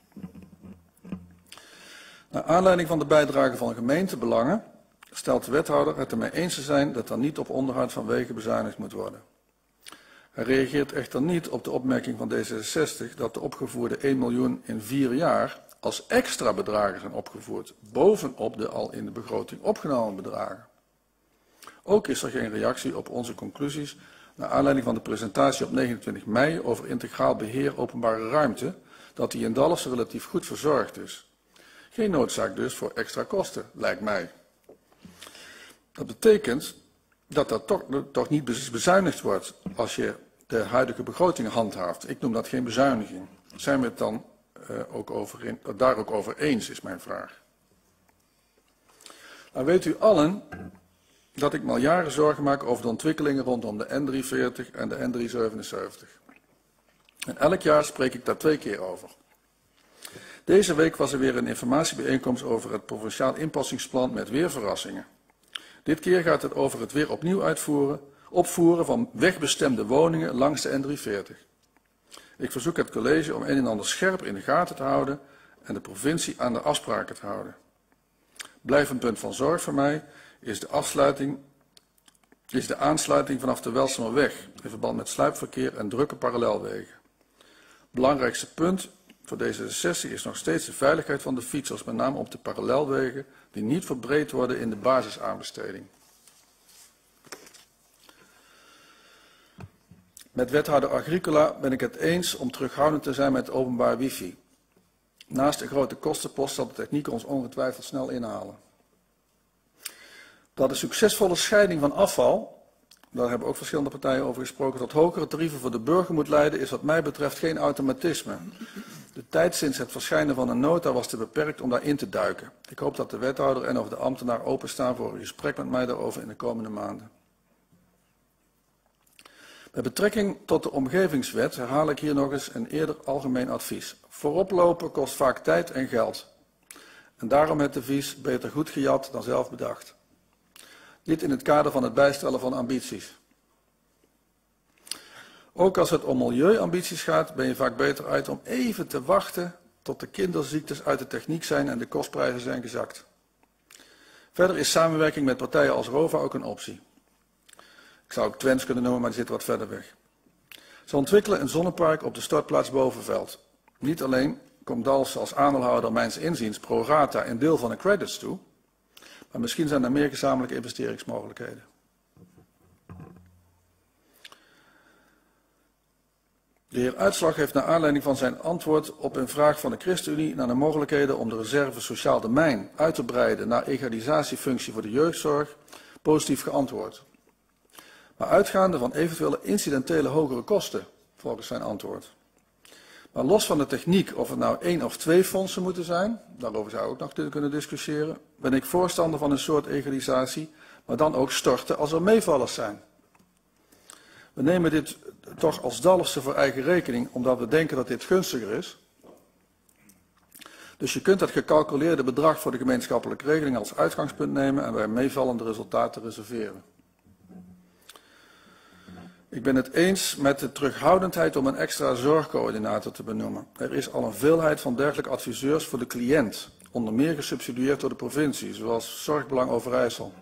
Naar aanleiding van de bijdrage van gemeentebelangen stelt de wethouder het ermee eens te zijn dat er niet op onderhoud van wegen bezuinigd moet worden. Hij reageert echter niet op de opmerking van D zesenzestig dat de opgevoerde één miljoen in vier jaar als extra bedragen zijn opgevoerd, bovenop de al in de begroting opgenomen bedragen. Ook is er geen reactie op onze conclusies naar aanleiding van de presentatie op negenentwintig mei over integraal beheer openbare ruimte, dat die in Dalfsen relatief goed verzorgd is. Geen noodzaak dus voor extra kosten, lijkt mij. Dat betekent dat dat toch, toch niet bezuinigd wordt als je de huidige begroting handhaaft. Ik noem dat geen bezuiniging. Zijn we het dan uh, ook over, daar ook over eens, is mijn vraag. Nou weet u allen dat ik me al jaren zorgen maak over de ontwikkelingen rondom de N driehonderdveertig en de N driehonderdzevenenzeventig. En elk jaar spreek ik daar twee keer over. Deze week was er weer een informatiebijeenkomst over het provinciaal inpassingsplan met weer verrassingen. Dit keer gaat het over het weer opnieuw uitvoeren, opvoeren van wegbestemde woningen langs de N driehonderdveertig. Ik verzoek het college om een en ander scherp in de gaten te houden en de provincie aan de afspraken te houden. Blijvend punt van zorg voor mij is de, afsluiting, is de aansluiting vanaf de Welsemerweg in verband met sluipverkeer en drukke parallelwegen. Belangrijkste punt voor deze sessie is nog steeds de veiligheid van de fietsers, met name op de parallelwegen die niet verbreed worden in de basisaanbesteding. Met wethouder Agricola ben ik het eens om terughoudend te zijn met openbaar wifi. Naast de grote kostenpost zal de techniek ons ongetwijfeld snel inhalen. Dat de succesvolle scheiding van afval, daar hebben ook verschillende partijen over gesproken, tot hogere tarieven voor de burger moet leiden, is wat mij betreft geen automatisme. De tijd sinds het verschijnen van een nota was te beperkt om daarin te duiken. Ik hoop dat de wethouder en of de ambtenaar openstaan voor een gesprek met mij daarover in de komende maanden. Met betrekking tot de omgevingswet herhaal ik hier nog eens een eerder algemeen advies. Vooroplopen kost vaak tijd en geld. En daarom het devies beter goed gejat dan zelf bedacht. Dit in het kader van het bijstellen van ambities. Ook als het om milieuambities gaat, ben je vaak beter uit om even te wachten tot de kinderziektes uit de techniek zijn en de kostprijzen zijn gezakt. Verder is samenwerking met partijen als ROVA ook een optie. Ik zou ook Twents kunnen noemen, maar die zit wat verder weg. Ze ontwikkelen een zonnepark op de stortplaats Bovenveld. Niet alleen komt Dalfsen als aandeelhouder mijns inziens pro rata een deel van de credits toe, maar misschien zijn er meer gezamenlijke investeringsmogelijkheden. De heer Uitslag heeft naar aanleiding van zijn antwoord op een vraag van de ChristenUnie naar de mogelijkheden om de reserve sociaal domein uit te breiden naar egalisatiefunctie voor de jeugdzorg positief geantwoord. Maar uitgaande van eventuele incidentele hogere kosten, volgens zijn antwoord. Maar los van de techniek, of het nou één of twee fondsen moeten zijn, daarover zou ik ook nog kunnen discussiëren, ben ik voorstander van een soort egalisatie, maar dan ook storten als er meevallers zijn. We nemen dit toch als Dalfsen voor eigen rekening, omdat we denken dat dit gunstiger is. Dus je kunt het gecalculeerde bedrag voor de gemeenschappelijke regeling als uitgangspunt nemen en bij meevallende resultaten reserveren. Ik ben het eens met de terughoudendheid om een extra zorgcoördinator te benoemen. Er is al een veelheid van dergelijke adviseurs voor de cliënt, onder meer gesubsidieerd door de provincie, zoals Zorgbelang Overijssel.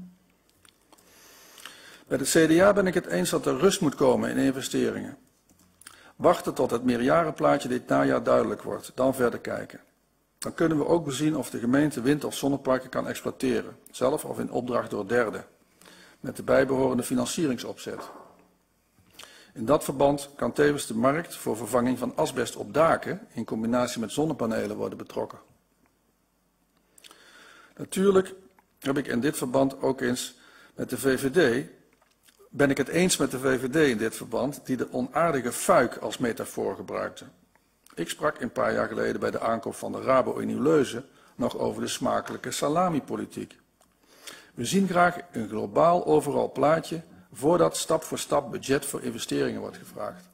Bij het C D A ben ik het eens dat er rust moet komen in investeringen. Wachten tot het meerjarenplaatje dit najaar duidelijk wordt, dan verder kijken. Dan kunnen we ook bezien of de gemeente wind- of zonneparken kan exploiteren, zelf of in opdracht door derden, met de bijbehorende financieringsopzet. In dat verband kan tevens de markt voor vervanging van asbest op daken in combinatie met zonnepanelen worden betrokken. Natuurlijk heb ik in dit verband ook eens met de V V D, ben ik het eens met de V V D in dit verband, die de onaardige fuik als metafoor gebruikte. Ik sprak een paar jaar geleden bij de aankoop van de Rabo in Nieuw-Leuzen nog over de smakelijke salamipolitiek. We zien graag een globaal overal plaatje, voordat stap voor stap budget voor investeringen wordt gevraagd.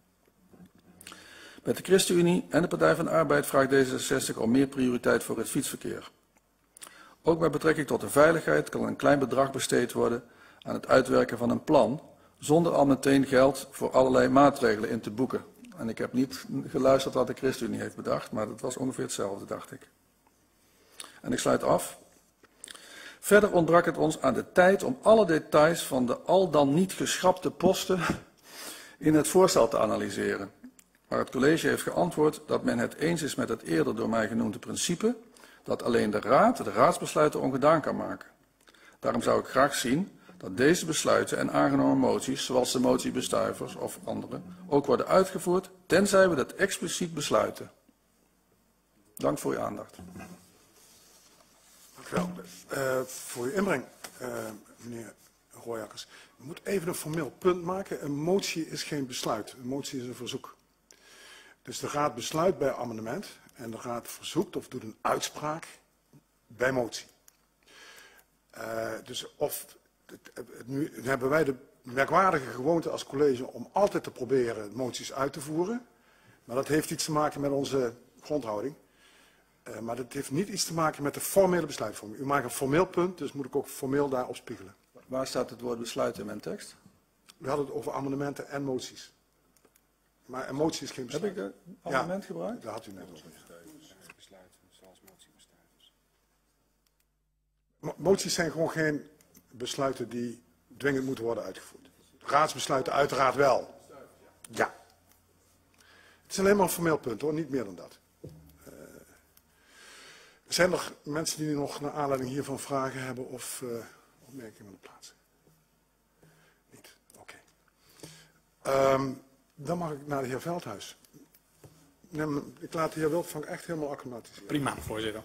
Met de ChristenUnie en de Partij van de Arbeid vraagt D zesenzestig om meer prioriteit voor het fietsverkeer. Ook met betrekking tot de veiligheid kan een klein bedrag besteed worden aan het uitwerken van een plan, zonder al meteen geld voor allerlei maatregelen in te boeken. En ik heb niet geluisterd wat de ChristenUnie heeft bedacht, maar dat was ongeveer hetzelfde, dacht ik. En ik sluit af. Verder ontbrak het ons aan de tijd om alle details van de al dan niet geschrapte posten in het voorstel te analyseren. Maar het college heeft geantwoord dat men het eens is met het eerder door mij genoemde principe dat alleen de raad de raadsbesluiten ongedaan kan maken. Daarom zou ik graag zien dat deze besluiten en aangenomen moties, zoals de motie Bestuivers of andere, ook worden uitgevoerd, tenzij we dat expliciet besluiten. Dank voor uw aandacht. Dank u wel uh, voor uw inbreng, uh, meneer Royakkers. Ik moet even een formeel punt maken. Een motie is geen besluit. Een motie is een verzoek. Dus de raad besluit bij amendement en de raad verzoekt of doet een uitspraak bij motie. Uh, dus of, het, het, nu hebben wij de merkwaardige gewoonte als college om altijd te proberen moties uit te voeren. Maar dat heeft iets te maken met onze grondhouding. Uh, maar dat heeft niet iets te maken met de formele besluitvorming. U maakt een formeel punt, dus moet ik ook formeel daarop spiegelen. Waar staat het woord besluit in mijn tekst? We hadden het over amendementen en moties. Maar een motie is geen besluit. Heb ik een amendement ja, gebruikt? Daar had u net over. Mo moties zijn gewoon geen besluiten die dwingend moeten worden uitgevoerd. Raadsbesluiten uiteraard wel. Ja. Het is alleen maar een formeel punt hoor, niet meer dan dat. Uh, zijn er mensen die nog naar aanleiding hiervan vragen hebben of uh, opmerkingen aan de plaats? Niet? Oké. Okay. Um, dan mag ik naar de heer Veldhuis. Nee, ik laat de heer Wildvang echt helemaal acclimatiseren. Prima, voorzitter.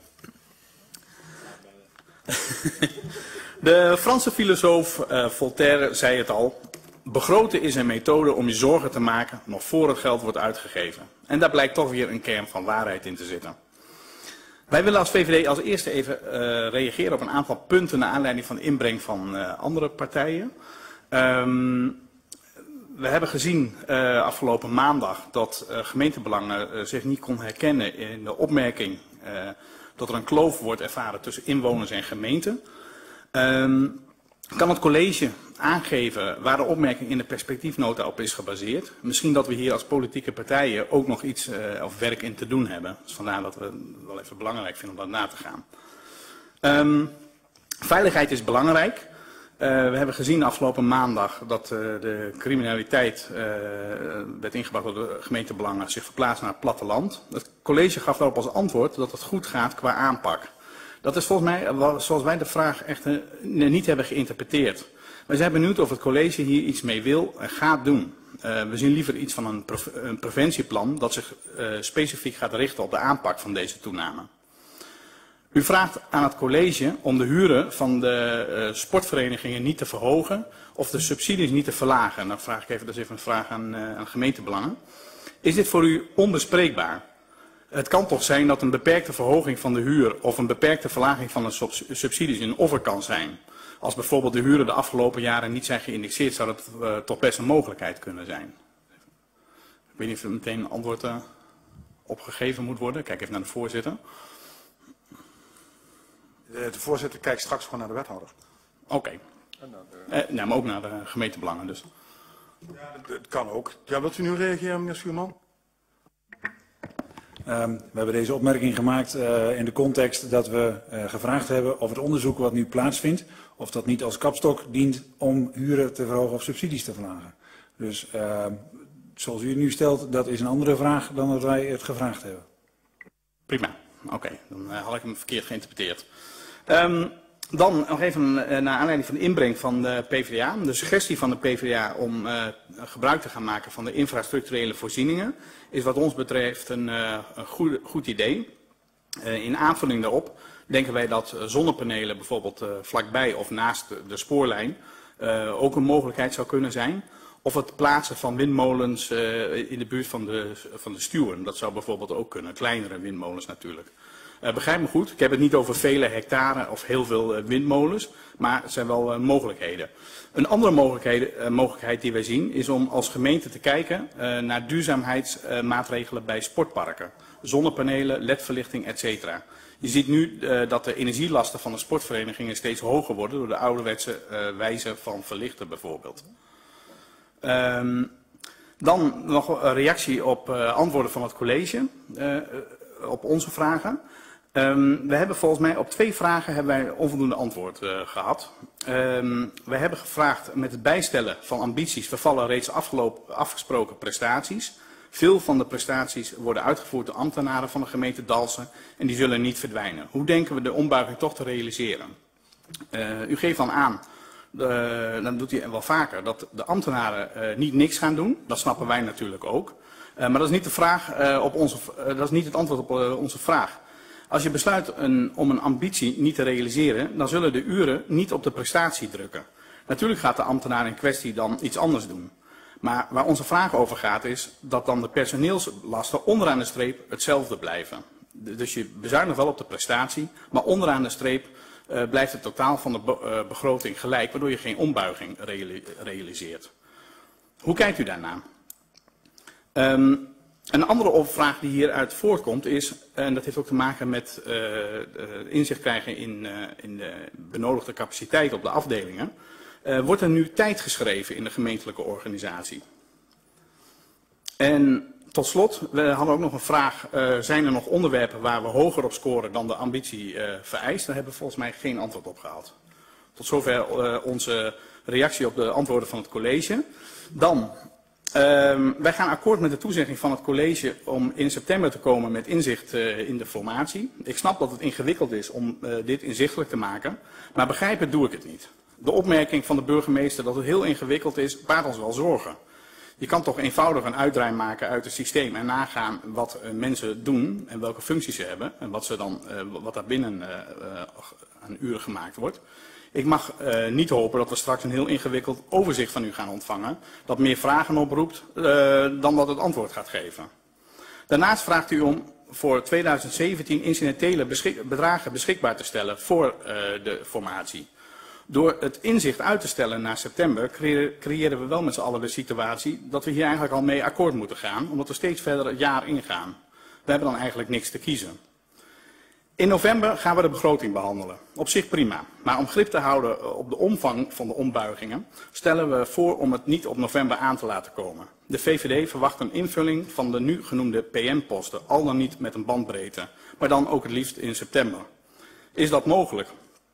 De Franse filosoof uh, Voltaire zei het al. Begroten is een methode om je zorgen te maken nog voor het geld wordt uitgegeven. En daar blijkt toch weer een kern van waarheid in te zitten. Wij willen als V V D als eerste even uh, reageren op een aantal punten naar aanleiding van de inbreng van uh, andere partijen. Um, we hebben gezien uh, afgelopen maandag dat uh, gemeentebelangen uh, zich niet kon herkennen in de opmerking uh, dat er een kloof wordt ervaren tussen inwoners en gemeenten. Um, kan het college aangeven waar de opmerking in de perspectiefnota op is gebaseerd? Misschien dat we hier als politieke partijen ook nog iets uh, of werk in te doen hebben. Dus vandaar dat we het wel even belangrijk vinden om dat na te gaan. Um, veiligheid is belangrijk. Uh, we hebben gezien afgelopen maandag dat uh, de criminaliteit uh, werd ingebracht door de gemeentebelangen zich verplaatst naar het platteland. Het college gaf daarop als antwoord dat het goed gaat qua aanpak. Dat is volgens mij zoals wij de vraag echt uh, niet hebben geïnterpreteerd. Wij zijn benieuwd of het college hier iets mee wil en gaat doen. Uh, we zien liever iets van een, pre een preventieplan dat zich uh, specifiek gaat richten op de aanpak van deze toename. U vraagt aan het college om de huren van de uh, sportverenigingen niet te verhogen of de subsidies niet te verlagen. Dan vraag ik even, dat is even een vraag aan, uh, aan gemeentebelangen. Is dit voor u onbespreekbaar? Het kan toch zijn dat een beperkte verhoging van de huur of een beperkte verlaging van de subsidies een offer kan zijn. Als bijvoorbeeld de huren de afgelopen jaren niet zijn geïndexeerd, zou dat uh, toch best een mogelijkheid kunnen zijn. Ik weet niet of er meteen een antwoord uh, op gegeven moet worden. Kijk even naar de voorzitter. De voorzitter kijkt straks gewoon naar de wethouder. Oké. Okay. Uh, nou, maar ook naar de gemeentebelangen dus. Ja, het kan ook. Ja, wilt u nu reageren, meneer Schuurman? Um, we hebben deze opmerking gemaakt uh, in de context dat we uh, gevraagd hebben of het onderzoek wat nu plaatsvindt, of dat niet als kapstok dient om huren te verhogen of subsidies te verlagen. Dus uh, zoals u het nu stelt, dat is een andere vraag dan dat wij het gevraagd hebben. Prima, oké. Okay. Dan uh, had ik hem verkeerd geïnterpreteerd. Um, dan nog even uh, naar aanleiding van de inbreng van de P v d A. De suggestie van de P v d A om uh, gebruik te gaan maken van de infrastructurele voorzieningen is wat ons betreft een, uh, een goed, goed idee. Uh, in aanvulling daarop denken wij dat zonnepanelen bijvoorbeeld uh, vlakbij of naast de, de spoorlijn uh, ook een mogelijkheid zou kunnen zijn. Of het plaatsen van windmolens uh, in de buurt van de, van de stuwen. Dat zou bijvoorbeeld ook kunnen, kleinere windmolens natuurlijk. Uh, begrijp me goed, ik heb het niet over vele hectare of heel veel uh, windmolens, maar het zijn wel uh, mogelijkheden. Een andere mogelijkheid, uh, mogelijkheid die wij zien is om als gemeente te kijken uh, naar duurzaamheidsmaatregelen uh, bij sportparken. Zonnepanelen, L E D-verlichting, et cetera. Je ziet nu uh, dat de energielasten van de sportverenigingen steeds hoger worden door de ouderwetse uh, wijze van verlichten bijvoorbeeld. Um, dan nog een reactie op uh, antwoorden van het college, uh, op onze vragen. Um, we hebben volgens mij op twee vragen hebben wij onvoldoende antwoord uh, gehad. Um, we hebben gevraagd met het bijstellen van ambities vervallen reeds afgelopen, afgesproken prestaties. Veel van de prestaties worden uitgevoerd door ambtenaren van de gemeente Dalfsen en die zullen niet verdwijnen. Hoe denken we de ombuiging toch te realiseren? Uh, u geeft dan aan, uh, dan doet hij wel vaker, dat de ambtenaren uh, niet niks gaan doen. Dat snappen wij natuurlijk ook. Uh, maar dat is niet de vraag uh, op onze, uh, dat is niet het antwoord op uh, onze vraag. Als je besluit een, om een ambitie niet te realiseren, dan zullen de uren niet op de prestatie drukken. Natuurlijk gaat de ambtenaar in kwestie dan iets anders doen. Maar waar onze vraag over gaat is dat dan de personeelslasten onderaan de streep hetzelfde blijven. Dus je bezuinigt wel op de prestatie, maar onderaan de streep uh, blijft het totaal van de be uh, begroting gelijk, waardoor je geen ombuiging reali realiseert. Hoe kijkt u daarnaar? Um, een andere vraag die hieruit voortkomt is, en dat heeft ook te maken met uh, inzicht krijgen in, uh, in de benodigde capaciteit op de afdelingen. Uh, wordt er nu tijd geschreven in de gemeentelijke organisatie? En tot slot, we hadden ook nog een vraag, uh, zijn er nog onderwerpen waar we hoger op scoren dan de ambitie uh, vereist? Daar hebben we volgens mij geen antwoord op gehaald. Tot zover uh, onze reactie op de antwoorden van het college. Dan, uh, wij gaan akkoord met de toezegging van het college om in september te komen met inzicht uh, in de formatie. Ik snap dat het ingewikkeld is om uh, dit inzichtelijk te maken, maar begrijpen doe ik het niet. De opmerking van de burgemeester dat het heel ingewikkeld is, baart ons wel zorgen. Je kan toch eenvoudig een uitdraai maken uit het systeem en nagaan wat uh, mensen doen en welke functies ze hebben en wat, ze dan, uh, wat daar binnen uh, uh, aan uren gemaakt wordt. Ik mag uh, niet hopen dat we straks een heel ingewikkeld overzicht van u gaan ontvangen, dat meer vragen oproept uh, dan dat het antwoord gaat geven. Daarnaast vraagt u om voor tweeduizend zeventien incidentele beschik bedragen beschikbaar te stellen voor uh, de formatie. Door het inzicht uit te stellen naar september creëren, creëren we wel met z'n allen de situatie dat we hier eigenlijk al mee akkoord moeten gaan, omdat we steeds verder het jaar ingaan. We hebben dan eigenlijk niks te kiezen. In november gaan we de begroting behandelen. Op zich prima. Maar om grip te houden op de omvang van de ombuigingen stellen we voor om het niet op november aan te laten komen. De V V D verwacht een invulling van de nu genoemde P M-posten, al dan niet met een bandbreedte, maar dan ook het liefst in september. Is dat mogelijk?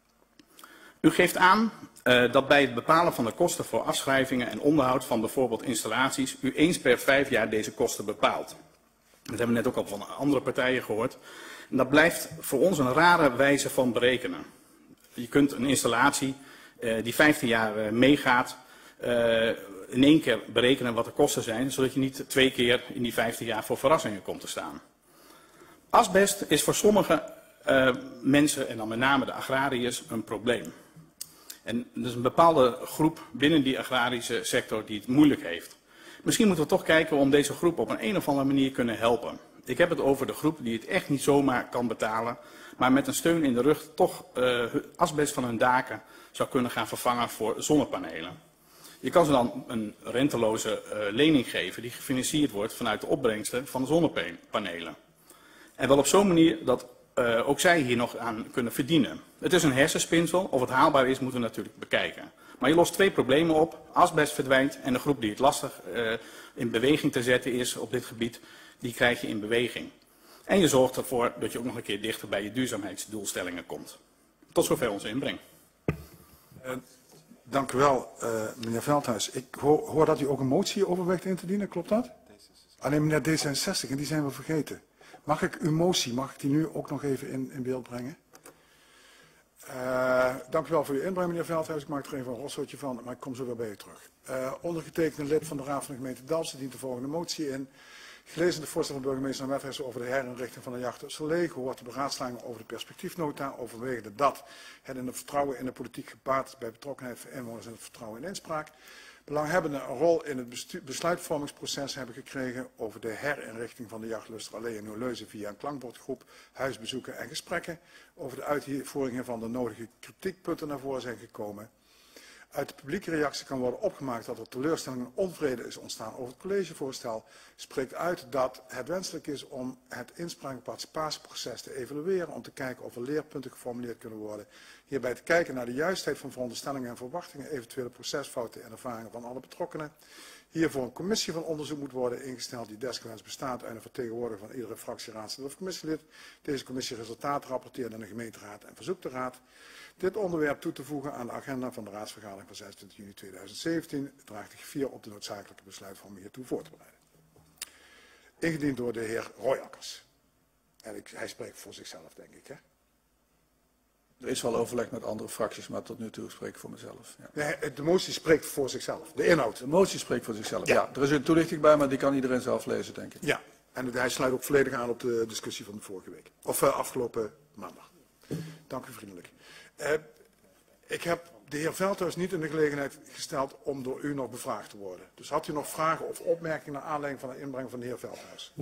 U geeft aan uh, dat bij het bepalen van de kosten voor afschrijvingen en onderhoud van bijvoorbeeld installaties u eens per vijf jaar deze kosten bepaalt. Dat hebben we net ook al van andere partijen gehoord. En dat blijft voor ons een rare wijze van berekenen. Je kunt een installatie uh, die vijftien jaar uh, meegaat uh, in één keer berekenen wat de kosten zijn, zodat je niet twee keer in die vijftien jaar voor verrassingen komt te staan. Asbest is voor sommige uh, mensen, en dan met name de agrariërs, een probleem. En er is een bepaalde groep binnen die agrarische sector die het moeilijk heeft. Misschien moeten we toch kijken om deze groep op een, een of andere manier kunnen helpen. Ik heb het over de groep die het echt niet zomaar kan betalen, maar met een steun in de rug toch uh, asbest van hun daken zou kunnen gaan vervangen voor zonnepanelen. Je kan ze dan een renteloze uh, lening geven die gefinancierd wordt vanuit de opbrengsten van de zonnepanelen. En wel op zo'n manier dat uh, ook zij hier nog aan kunnen verdienen. Het is een hersenspinsel, of het haalbaar is moeten we natuurlijk bekijken. Maar je lost twee problemen op, asbest verdwijnt en de groep die het lastig uh, in beweging te zetten is op dit gebied, die krijg je in beweging. En je zorgt ervoor dat je ook nog een keer dichter bij je duurzaamheidsdoelstellingen komt. Tot zover onze inbreng. Uh, dank u wel, uh, meneer Veldhuis. Ik hoor, hoor dat u ook een motie overweegt in te dienen, klopt dat? Alleen meneer D zesenzestig, en die zijn we vergeten. Mag ik uw motie, mag ik die nu ook nog even in, in beeld brengen? Uh, dank u wel voor uw inbreng, meneer Veldhuis. Ik maak er even een rotzootje van, maar ik kom zo weer bij u terug. Uh, ondergetekende lid van de Raad van de gemeente Dalfsen dient de volgende motie in. Gelezen de voorstel van burgemeester en wethouder over de herinrichting van de jacht op Soleil, gehoord de beraadslaging over de perspectiefnota, overwegende dat het in het vertrouwen in de politiek gepaard is bij betrokkenheid van inwoners en het vertrouwen in inspraak. Belanghebbenden een rol in het besluitvormingsproces hebben gekregen over de herinrichting van de jachtluster Allee en Nieuwleuzen via een klankbordgroep, huisbezoeken en gesprekken. Over de uitvoering van de nodige kritiekpunten naar voren zijn gekomen. Uit de publieke reactie kan worden opgemaakt dat er teleurstelling en onvrede is ontstaan over het collegevoorstel. Spreekt uit dat het wenselijk is om het inspraak- en participatieproces te evalueren, om te kijken of er leerpunten geformuleerd kunnen worden. Hierbij te kijken naar de juistheid van veronderstellingen en verwachtingen, eventuele procesfouten en ervaringen van alle betrokkenen. Hiervoor een commissie van onderzoek moet worden ingesteld die desgewenst bestaat uit een vertegenwoordiger van iedere fractie, raadslid of commissielid. Deze commissie resultaten rapporteert aan de gemeenteraad en verzoekt de raad dit onderwerp toe te voegen aan de agenda van de raadsvergadering van zesentwintig juni tweeduizend zeventien. Draagt de G vier op de noodzakelijke besluitvorming hiertoe voor te bereiden. Ingediend door de heer Royakkers. En ik, hij spreekt voor zichzelf, denk ik. Hè? Er is wel overleg met andere fracties, maar tot nu toe spreek ik voor mezelf. Ja. De, de motie spreekt voor zichzelf, de inhoud. De motie spreekt voor zichzelf, ja. ja. Er is een toelichting bij, maar die kan iedereen zelf lezen, denk ik. Ja, En hij sluit ook volledig aan op de discussie van de vorige week. Of uh, afgelopen maandag. Dank u vriendelijk. Uh, ik heb de heer Veldhuis niet in de gelegenheid gesteld om door u nog bevraagd te worden. Dus had u nog vragen of opmerkingen naar aanleiding van de inbreng van de heer Veldhuis?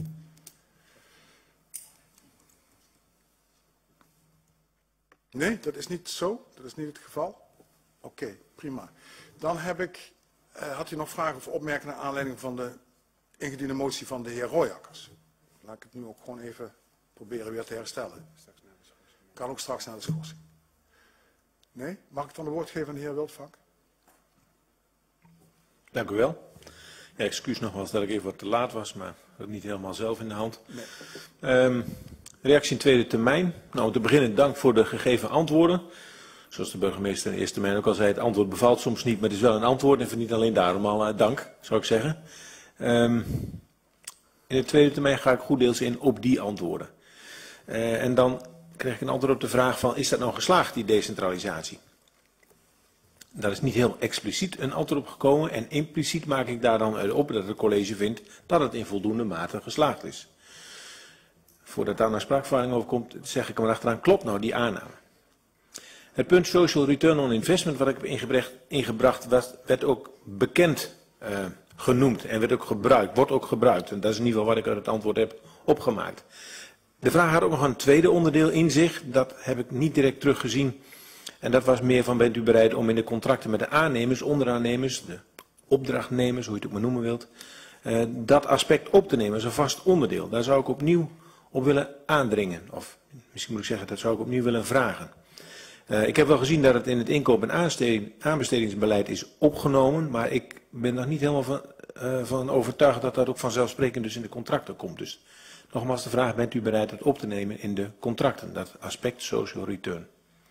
Nee, dat is niet zo. Dat is niet het geval. Oké, okay, prima. Dan heb ik, uh, had u nog vragen of opmerkingen naar aanleiding van de ingediende motie van de heer Royakkers? Laat ik het nu ook gewoon even proberen weer te herstellen. Kan ook straks na de schorsing. Nee? Mag ik dan de woord geven aan de heer Wildvak? Dank u wel. Ja, excuus nogmaals dat ik even wat te laat was, maar dat niet helemaal zelf in de hand. Nee. Um, reactie in tweede termijn. Nou, om te beginnen dank voor de gegeven antwoorden. Zoals de burgemeester in eerste termijn ook al zei, het antwoord bevalt soms niet, maar het is wel een antwoord en verdient alleen daarom al uh, dank, zou ik zeggen. Um, in de tweede termijn ga ik goed deels in op die antwoorden. Uh, en dan krijg ik een antwoord op de vraag van, is dat nou geslaagd, die decentralisatie? Daar is niet heel expliciet een antwoord op gekomen en impliciet maak ik daar dan op dat het college vindt dat het in voldoende mate geslaagd is. Voordat daar naar spraakverwarring over komt, zeg ik hem achteraan, klopt nou die aanname? Het punt social return on investment wat ik heb ingebracht, ingebracht was, werd ook bekend uh, genoemd en werd ook gebruikt, wordt ook gebruikt. En dat is in ieder geval wat ik uit het antwoord heb opgemaakt. De vraag had ook nog een tweede onderdeel in zich, dat heb ik niet direct teruggezien. En dat was meer van, bent u bereid om in de contracten met de aannemers, onderaannemers, de opdrachtnemers, hoe je het ook maar noemen wilt, uh, dat aspect op te nemen als een vast onderdeel. Daar zou ik opnieuw op willen aandringen. Of misschien moet ik zeggen, dat zou ik opnieuw willen vragen. Uh, ik heb wel gezien dat het in het inkoop- en aanbestedingsbeleid is opgenomen, maar ik ben nog niet helemaal van, uh, van overtuigd dat dat ook vanzelfsprekend dus in de contracten komt. Dus nogmaals de vraag, bent u bereid dat op te nemen in de contracten, dat aspect social return.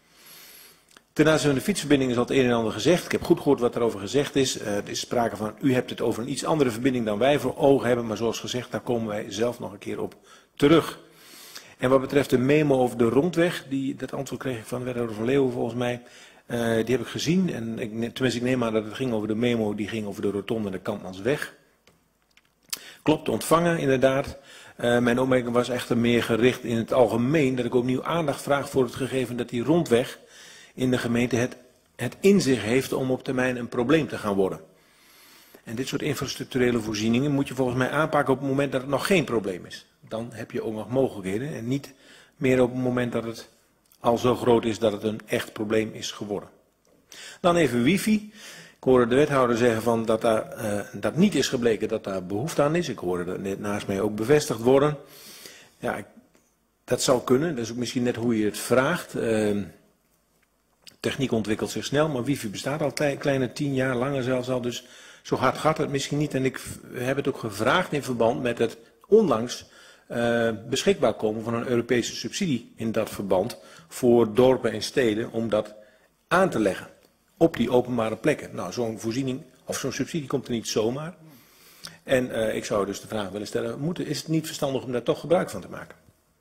Ten aanzien van de fietsverbinding is al het een en ander gezegd. Ik heb goed gehoord wat erover gezegd is. Uh, er is sprake van, u hebt het over een iets andere verbinding dan wij voor ogen hebben, maar zoals gezegd, daar komen wij zelf nog een keer op terug. En wat betreft de memo over de rondweg, die, dat antwoord kreeg ik van wethouder Van Leeuwen volgens mij, uh, die heb ik gezien. En ik, tenminste, ik neem aan dat het ging over de memo, die ging over de rotonde en de Kantmansweg. Klopt, ontvangen inderdaad. Uh, mijn opmerking was echter meer gericht in het algemeen, dat ik opnieuw aandacht vraag voor het gegeven dat die rondweg in de gemeente het, het in zich heeft om op termijn een probleem te gaan worden. En dit soort infrastructurele voorzieningen moet je volgens mij aanpakken op het moment dat het nog geen probleem is. Dan heb je ook nog mogelijkheden en niet meer op het moment dat het al zo groot is dat het een echt probleem is geworden. Dan even wifi. Ik hoorde de wethouder zeggen van dat daar, uh, dat niet is gebleken dat daar behoefte aan is. Ik hoorde dat net naast mij ook bevestigd worden. Ja, ik, dat zou kunnen. Dat is ook misschien net hoe je het vraagt. Uh, techniek ontwikkelt zich snel, maar wifi bestaat al kleine tien jaar, langer zelfs al. Dus zo hard gaat het misschien niet. En ik heb het ook gevraagd in verband met het onlangs uh, beschikbaar komen van een Europese subsidie in dat verband voor dorpen en steden om dat aan te leggen op die openbare plekken. Nou, zo'n voorziening of zo'n subsidie komt er niet zomaar. En uh, ik zou dus de vraag willen stellen, moeten, is het niet verstandig om daar toch gebruik van te maken?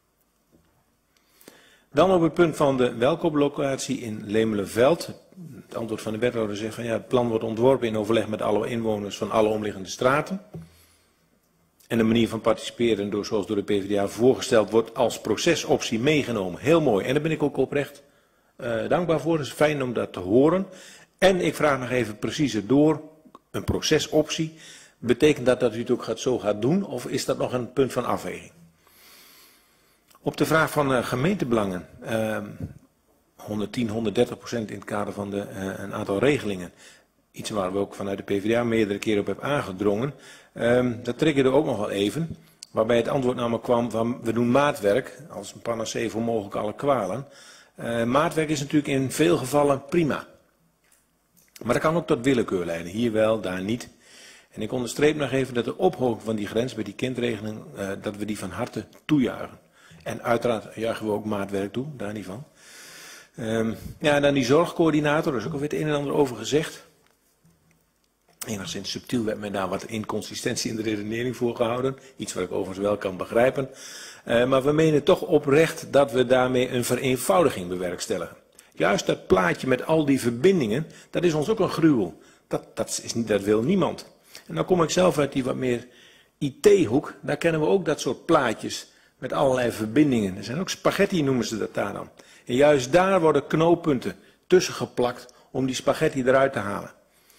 Dan op het punt van de welkooplocatie in Lemelenveld. Het antwoord van de wethouder zegt van ja, het plan wordt ontworpen in overleg met alle inwoners van alle omliggende straten. En de manier van participeren door, zoals door de P v d A voorgesteld wordt als procesoptie meegenomen. Heel mooi. En daar ben ik ook oprecht uh, dankbaar voor. Het is fijn om dat te horen. En ik vraag nog even preciezer door. Een procesoptie. Betekent dat dat u het ook gaat, zo gaat doen? Of is dat nog een punt van afweging? Op de vraag van uh, gemeentebelangen. Uh, honderdtien, honderddertig procent in het kader van de, uh, een aantal regelingen. Iets waar we ook vanuit de P v d A meerdere keren op hebben aangedrongen. Um, dat triggerde ook nog wel even. Waarbij het antwoord namelijk kwam van we doen maatwerk als een panacee voor mogelijk alle kwalen. Uh, maatwerk is natuurlijk in veel gevallen prima. Maar dat kan ook tot willekeur leiden. Hier wel, daar niet. En ik onderstreep nog even dat de ophoging van die grens bij die kindregeling, uh, dat we die van harte toejuichen. En uiteraard juichen we ook maatwerk toe, daar niet van. Um, ja, en dan die zorgcoördinator, daar is ook alweer het een en ander over gezegd. Enigszins subtiel werd mij daar wat inconsistentie in de redenering voorgehouden. Iets wat ik overigens wel kan begrijpen. Uh, maar we menen toch oprecht dat we daarmee een vereenvoudiging bewerkstelligen. Juist dat plaatje met al die verbindingen, dat is ons ook een gruwel. Dat, dat, is, dat wil niemand. En dan kom ik zelf uit die wat meer I T-hoek, daar kennen we ook dat soort plaatjes met allerlei verbindingen. Er zijn ook spaghetti, noemen ze dat daar dan. En juist daar worden knooppunten tussen geplakt om die spaghetti eruit te halen.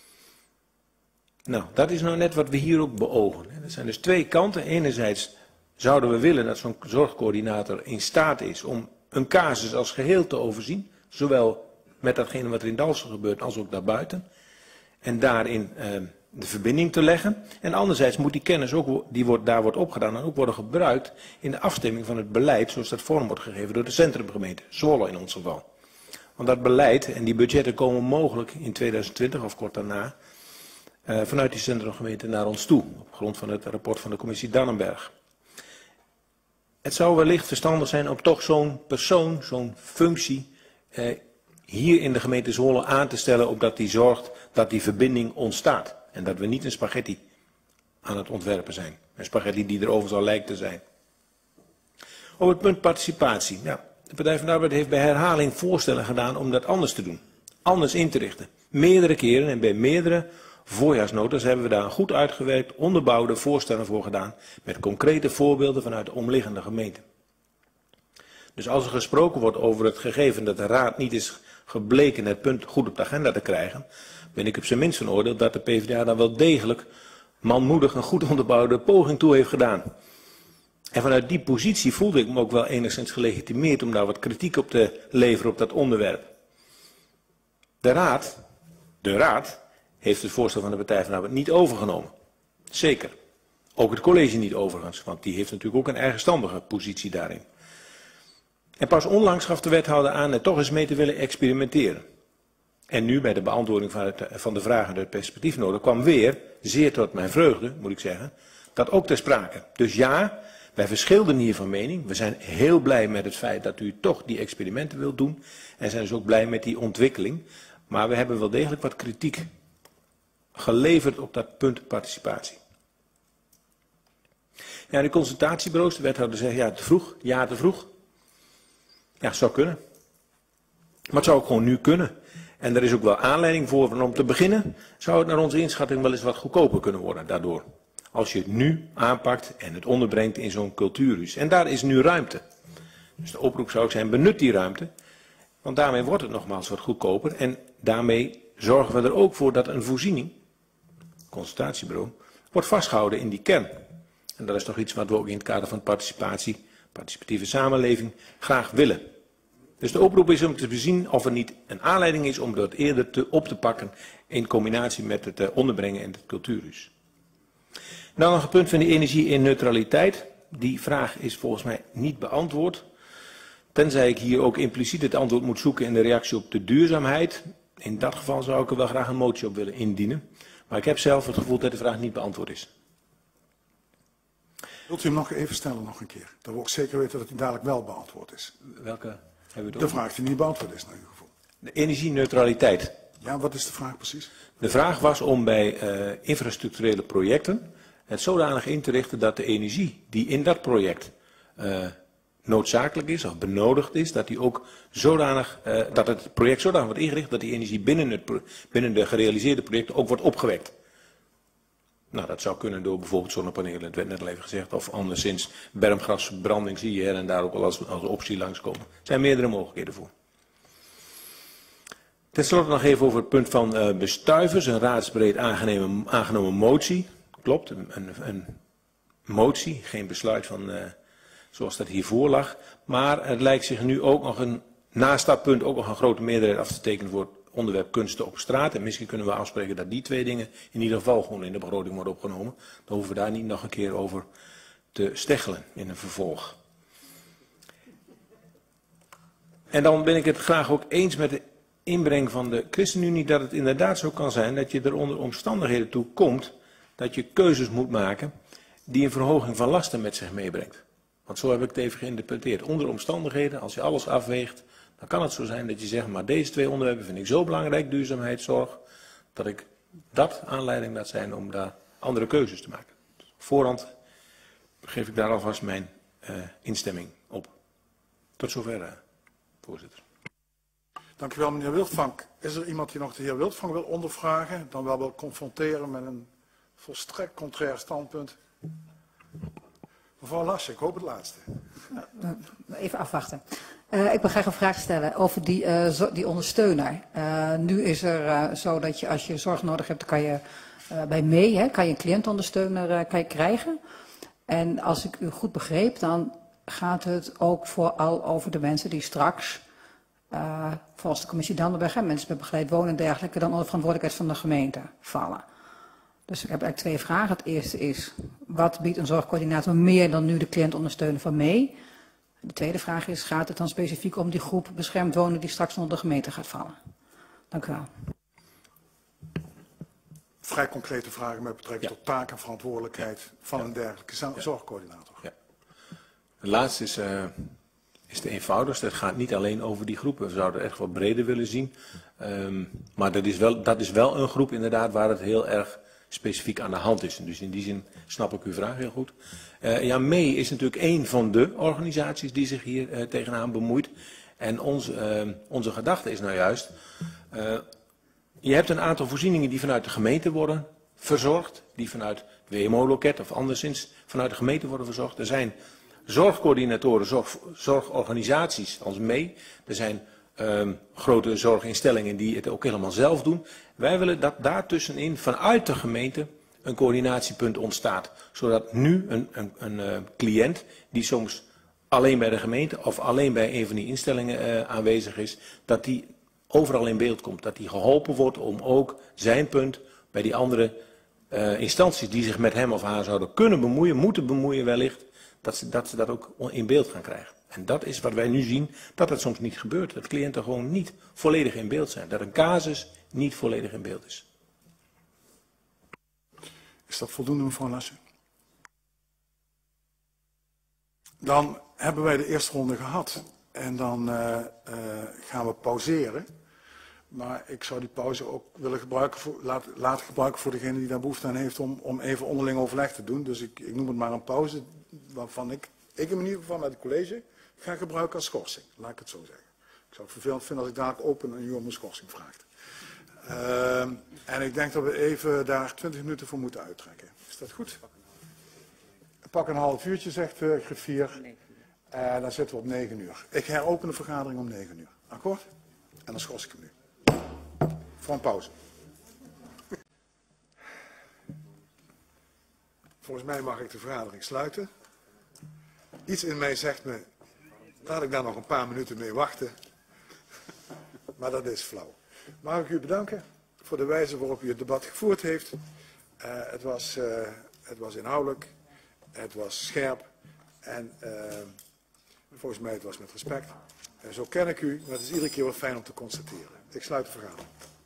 Nou, dat is nou net wat we hier ook beogen. Er zijn dus twee kanten. Enerzijds zouden we willen dat zo'n zorgcoördinator in staat is om een casus als geheel te overzien. Zowel met datgene wat er in Dalfsen gebeurt als ook daarbuiten. En daarin eh, de verbinding te leggen. En anderzijds moet die kennis ook, die wordt, daar wordt opgedaan en ook worden gebruikt in de afstemming van het beleid zoals dat vorm wordt gegeven door de centrumgemeente. Zwolle in ons geval. Want dat beleid en die budgetten komen mogelijk in tweeduizend twintig of kort daarna uh, vanuit die centrumgemeente naar ons toe. Op grond van het rapport van de commissie Dannenberg. Het zou wellicht verstandig zijn om toch zo'n persoon, zo'n functie uh, hier in de gemeente Zwolle aan te stellen, opdat die zorgt dat die verbinding ontstaat. En dat we niet een spaghetti aan het ontwerpen zijn. Een spaghetti die er overigens al lijkt te zijn. Op het punt participatie. Ja, de Partij van de Arbeid heeft bij herhaling voorstellen gedaan om dat anders te doen. Anders in te richten. Meerdere keren en bij meerdere voorjaarsnotas hebben we daar een goed uitgewerkt, onderbouwde voorstellen voor gedaan. Met concrete voorbeelden vanuit de omliggende gemeenten. Dus als er gesproken wordt over het gegeven dat de Raad niet is gebleken het punt goed op de agenda te krijgen, ben ik op zijn minst van oordeel dat de PvdA dan wel degelijk manmoedig een goed onderbouwde poging toe heeft gedaan. En vanuit die positie voelde ik me ook wel enigszins gelegitimeerd om daar wat kritiek op te leveren op dat onderwerp. De Raad, de Raad heeft het voorstel van de Partij van de Arbeid niet overgenomen. Zeker. Ook het college niet overigens, want die heeft natuurlijk ook een eigenstandige positie daarin. En pas onlangs gaf de wethouder aan er toch eens mee te willen experimenteren. En nu bij de beantwoording van, het, van de vragen uit het perspectiefnota kwam weer, zeer tot mijn vreugde moet ik zeggen, dat ook ter sprake. Dus ja, wij verschilden hier van mening. We zijn heel blij met het feit dat u toch die experimenten wilt doen. En zijn dus ook blij met die ontwikkeling. Maar we hebben wel degelijk wat kritiek geleverd op dat punt participatie. Ja, de consultatiebureaus, de wethouder zegt ja te vroeg, ja te vroeg. Ja, zou kunnen. Maar het zou ook gewoon nu kunnen. En er is ook wel aanleiding voor, om te beginnen, zou het naar onze inschatting wel eens wat goedkoper kunnen worden daardoor. Als je het nu aanpakt en het onderbrengt in zo'n cultuurhuis. En daar is nu ruimte. Dus de oproep zou ook zijn, benut die ruimte. Want daarmee wordt het nogmaals wat goedkoper. En daarmee zorgen we er ook voor dat een voorziening, consultatiebureau, wordt vastgehouden in die kern. En dat is toch iets wat we ook in het kader van participatie, participatieve samenleving, graag willen. Dus de oproep is om te bezien of er niet een aanleiding is om dat eerder te, op te pakken in combinatie met het uh, onderbrengen in het cultuurhuis. Dan nog een punt van de energie in neutraliteit. Die vraag is volgens mij niet beantwoord. Tenzij ik hier ook impliciet het antwoord moet zoeken in de reactie op de duurzaamheid. In dat geval zou ik er wel graag een motie op willen indienen. Maar ik heb zelf het gevoel dat de vraag niet beantwoord is. Wilt u hem nog even stellen nog een keer? Dat we ook zeker weten dat hij dadelijk wel beantwoord is. Welke hebben we De vraag die niet beantwoord is naar uw gevoel. De energieneutraliteit. Ja, wat is de vraag precies? De vraag was om bij uh, infrastructurele projecten het zodanig in te richten dat de energie die in dat project uh, noodzakelijk is of benodigd is, dat, die ook zodanig, uh, dat het project zodanig wordt ingericht dat die energie binnen, het, binnen de gerealiseerde projecten ook wordt opgewekt. Nou, dat zou kunnen door bijvoorbeeld zonnepanelen, het werd net al even gezegd, of anderszins bermgrasverbranding zie je her en daar ook wel als, als optie langskomen. Er zijn meerdere mogelijkheden voor. Ten slotte nog even over het punt van uh, bestuivers, een raadsbreed aangenomen, aangenomen motie. Klopt, een, een, een motie, geen besluit van uh, zoals dat hiervoor lag. Maar het lijkt zich nu ook nog een, naast dat punt ook nog een grote meerderheid af te tekenen voor het onderwerp kunsten op straat. En misschien kunnen we afspreken dat die twee dingen in ieder geval gewoon in de begroting worden opgenomen. Dan hoeven we daar niet nog een keer over te steggelen in een vervolg. En dan ben ik het graag ook eens met de inbreng van de ChristenUnie dat het inderdaad zo kan zijn dat je er onder omstandigheden toe komt dat je keuzes moet maken die een verhoging van lasten met zich meebrengt. Want zo heb ik het even geïnterpreteerd. Onder omstandigheden, als je alles afweegt, dan kan het zo zijn dat je zegt, maar deze twee onderwerpen vind ik zo belangrijk, duurzaamheid, zorg, dat ik dat aanleiding laat zijn om daar andere keuzes te maken. Dus op voorhand geef ik daar alvast mijn uh, instemming op. Tot zover, uh, voorzitter. Dank u wel, meneer Wildvank. Is er iemand die nog de heer Wildvank wil ondervragen, dan wel wil confronteren met een volstrekt contrair standpunt? Mevrouw Lassen, ik hoop het laatste. Even afwachten. Uh, ik wil graag een vraag stellen over die, uh, zo, die ondersteuner. Uh, nu is er uh, zo dat je als je zorg nodig hebt, dan kan je uh, bij mee, hè, kan je een cliëntondersteuner uh, kan je krijgen. En als ik u goed begreep, dan gaat het ook vooral over de mensen die straks, uh, volgens de commissie Dandenberg, hè, mensen met begeleid wonen en dergelijke, dan onder verantwoordelijkheid van de gemeente vallen. Dus ik heb eigenlijk twee vragen. Het eerste is, wat biedt een zorgcoördinator meer dan nu de cliëntondersteuner van mee? De tweede vraag is, gaat het dan specifiek om die groep beschermd wonen die straks onder de gemeente gaat vallen? Dank u wel. Vrij concrete vragen met betrekking Ja. tot taak en verantwoordelijkheid ja. van een dergelijke ja. zorgcoördinator. Ja. De laatste is, uh, is de eenvoudigste. Het gaat niet alleen over die groep. We zouden het echt wat breder willen zien. Um, maar dat is, wel, dat is wel een groep inderdaad waar het heel erg specifiek aan de hand is. Dus in die zin snap ik uw vraag heel goed. Uh, ja, mee is natuurlijk een van de organisaties die zich hier uh, tegenaan bemoeit. En ons, uh, onze gedachte is nou juist, uh, je hebt een aantal voorzieningen die vanuit de gemeente worden verzorgd, die vanuit het W M O-loket of anderszins vanuit de gemeente worden verzorgd. Er zijn zorgcoördinatoren, zorg, zorgorganisaties als mee. Er zijn uh, grote zorginstellingen die het ook helemaal zelf doen. Wij willen dat daartussenin vanuit de gemeente een coördinatiepunt ontstaat. Zodat nu een, een, een uh, cliënt die soms alleen bij de gemeente of alleen bij een van die instellingen uh, aanwezig is, dat die overal in beeld komt. Dat die geholpen wordt om ook zijn punt bij die andere uh, instanties die zich met hem of haar zouden kunnen bemoeien, moeten bemoeien wellicht, dat ze, dat ze dat ook in beeld gaan krijgen. En dat is wat wij nu zien, dat het soms niet gebeurt. Dat cliënten gewoon niet volledig in beeld zijn. Dat een casus niet volledig in beeld is. Is dat voldoende, mevrouw Lassen? Dan hebben wij de eerste ronde gehad. En dan uh, uh, gaan we pauzeren. Maar ik zou die pauze ook willen gebruiken voor, laat, laten gebruiken voor degene die daar behoefte aan heeft om, om even onderling overleg te doen. Dus ik, ik noem het maar een pauze waarvan ik, ik in ieder geval met het college ga gebruiken als schorsing. Laat ik het zo zeggen. Ik zou het vervelend vinden als ik dadelijk open en u om een schorsing vraagt. Uh, en ik denk dat we even daar twintig minuten voor moeten uittrekken. Is dat goed? Pak een half uurtje, zegt de griffier. En uh, dan zitten we op negen uur. Ik heropen de vergadering om negen uur. Akkoord? En dan schors ik hem nu. Voor een pauze. Volgens mij mag ik de vergadering sluiten. Iets in mij zegt me, laat ik daar nog een paar minuten mee wachten. Maar dat is flauw. Mag ik u bedanken voor de wijze waarop u het debat gevoerd heeft. Uh, het, was, uh, het was inhoudelijk, het was scherp en uh, volgens mij het was met respect. Uh, zo ken ik u, maar het is iedere keer wel fijn om te constateren. Ik sluit de vergadering.